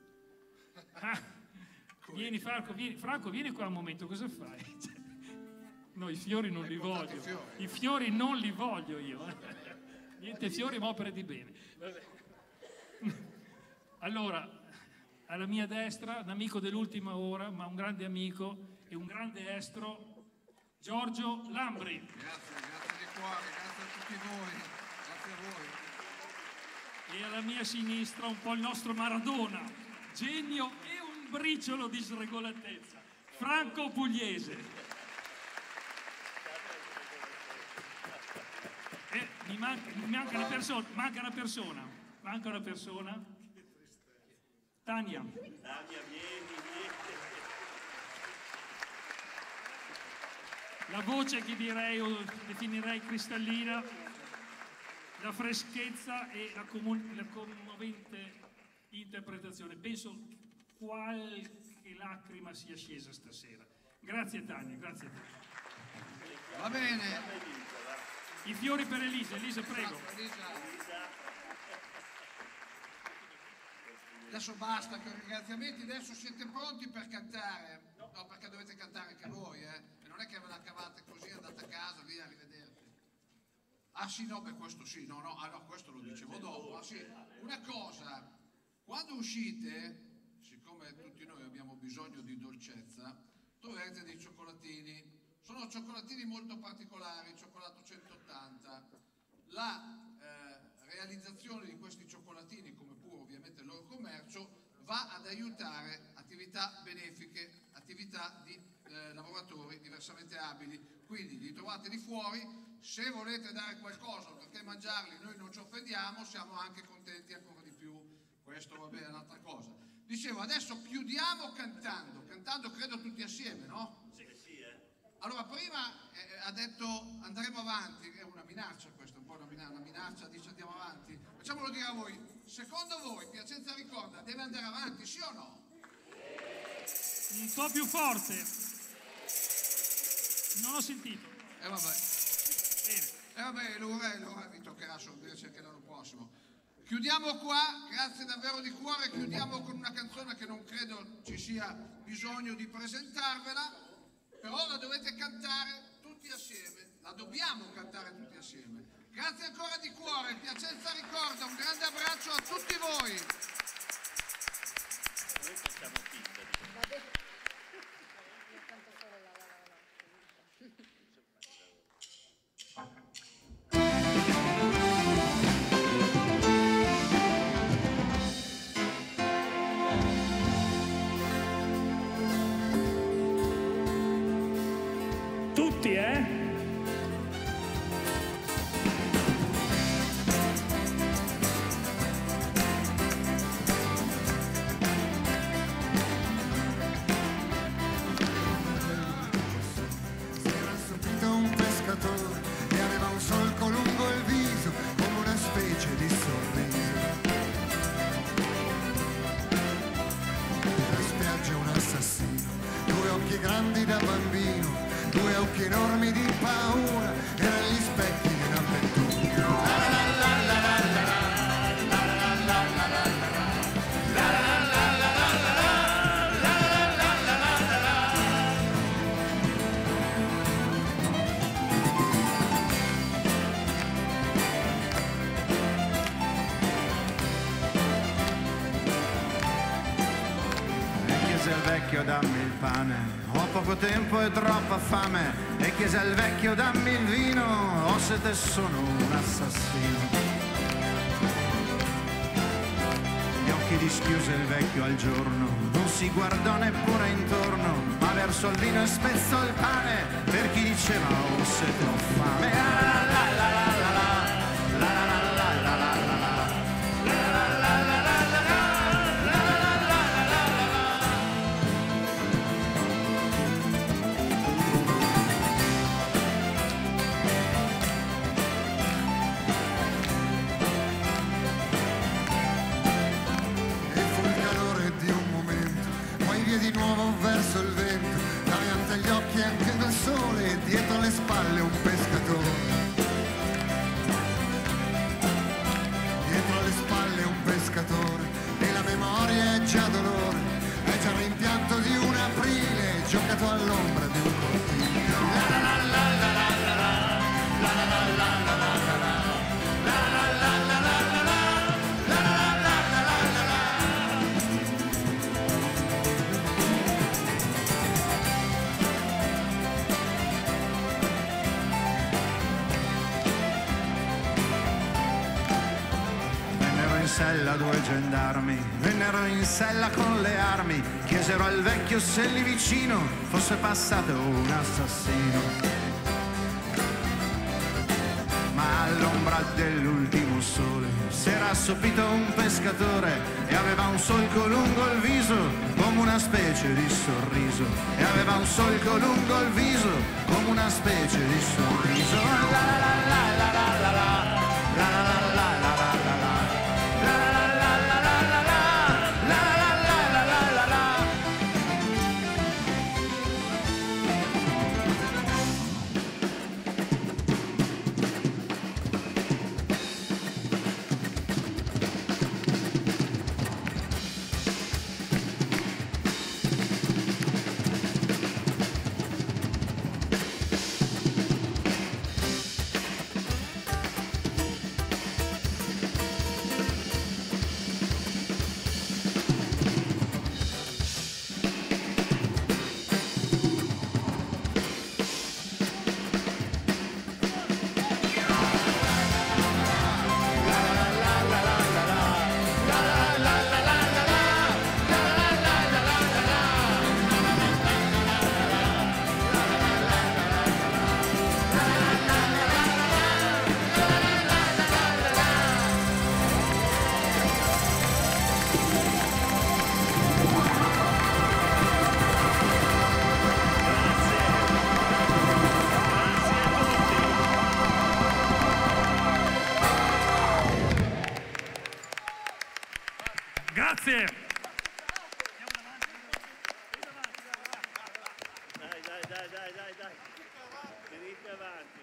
Vieni Franco, vieni qua un momento, cosa fai? No, i fiori non li voglio. I fiori non li voglio io. Niente fiori, ma opere di bene. Vabbè. Allora, alla mia destra, un amico dell'ultima ora, ma un grande amico e un grande estro, Giorgio Lambri. Grazie di cuore, grazie a tutti voi, grazie a voi. E alla mia sinistra un po' il nostro Maradona, genio e un briciolo di sregolatezza, Franco Pugliese. Mi manca una persona. Tania. Vieni. La voce che direi o definirei cristallina, la freschezza e la commovente interpretazione. Penso qualche lacrima sia scesa stasera. Grazie Tania, grazie a te. Va bene. I fiori per Elisa, prego. Adesso basta con i ringraziamenti, adesso siete pronti per cantare? No, perché dovete cantare anche voi, E non è che ve la cavate così, andate a casa, via, arrivederci. Ah sì, no, questo sì, no, questo lo dicevo dopo. Ah sì, una cosa, quando uscite, siccome tutti noi abbiamo bisogno di dolcezza, troverete dei cioccolatini. Sono cioccolatini molto particolari, cioccolato 180. La realizzazione di questi cioccolatini, come pure ovviamente il loro commercio, va ad aiutare attività benefiche, attività di lavoratori diversamente abili. Quindi li trovate lì fuori, se volete dare qualcosa perché mangiarli noi non ci offendiamo, siamo anche contenti ancora di più. Questo va bene, è un'altra cosa. Dicevo, adesso chiudiamo cantando credo tutti assieme, no? Allora, prima ha detto andremo avanti, è una minaccia questa, un po' una minaccia, dice andiamo avanti. Facciamolo dire a voi, secondo voi Piacenza Ricorda deve andare avanti, sì o no? Un po' più forte. Non ho sentito. Vabbè, allora vi toccherà sorprenderci anche l'anno prossimo. Chiudiamo qua, grazie davvero di cuore, chiudiamo con una canzone che non credo ci sia bisogno di presentarvela. Però la dovete cantare tutti assieme, la dobbiamo cantare tutti assieme. Grazie ancora di cuore, Piacenza Ricorda, un grande abbraccio a tutti voi. Noi facciamo finta di... Tutti, Era stupito un pescatore e aveva un solco lungo il viso come una specie di sorriso. La spiaggia un assassino, due occhi grandi da bambino, due occhi enormi di paura, erano gli specchi di un'avventura. Chiese al vecchio dammi il pane, ho poco tempo e troppa fame. E chiese al vecchio dammi il vino, ho sete e sono un assassino. Gli occhi dischiuse il vecchio al giorno, non si guardò neppure intorno, ma verso il vino e spezzò il pane per chi diceva ho sete o fame. Di nuovo verso il vento, davanti agli occhi anche dal sole, e dietro alle spalle un pescatore. Dietro alle spalle un pescatore, rimpianto di un aprile giocato all'ombra di un cortile. In sella due gendarmi vennero in sella con le armi, chiesero al vecchio se lì vicino fosse passato un assassino. Ma all'ombra dell'ultimo sole s'era assopito un pescatore e aveva un solco lungo il viso come una specie di sorriso, e aveva un solco lungo il viso come una specie di sorriso. La la la la la la la la la la la la. Grazie. Dai. Venite avanti.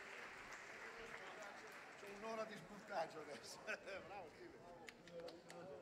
Un'ora di spuntaggio adesso. Bravo, Chile.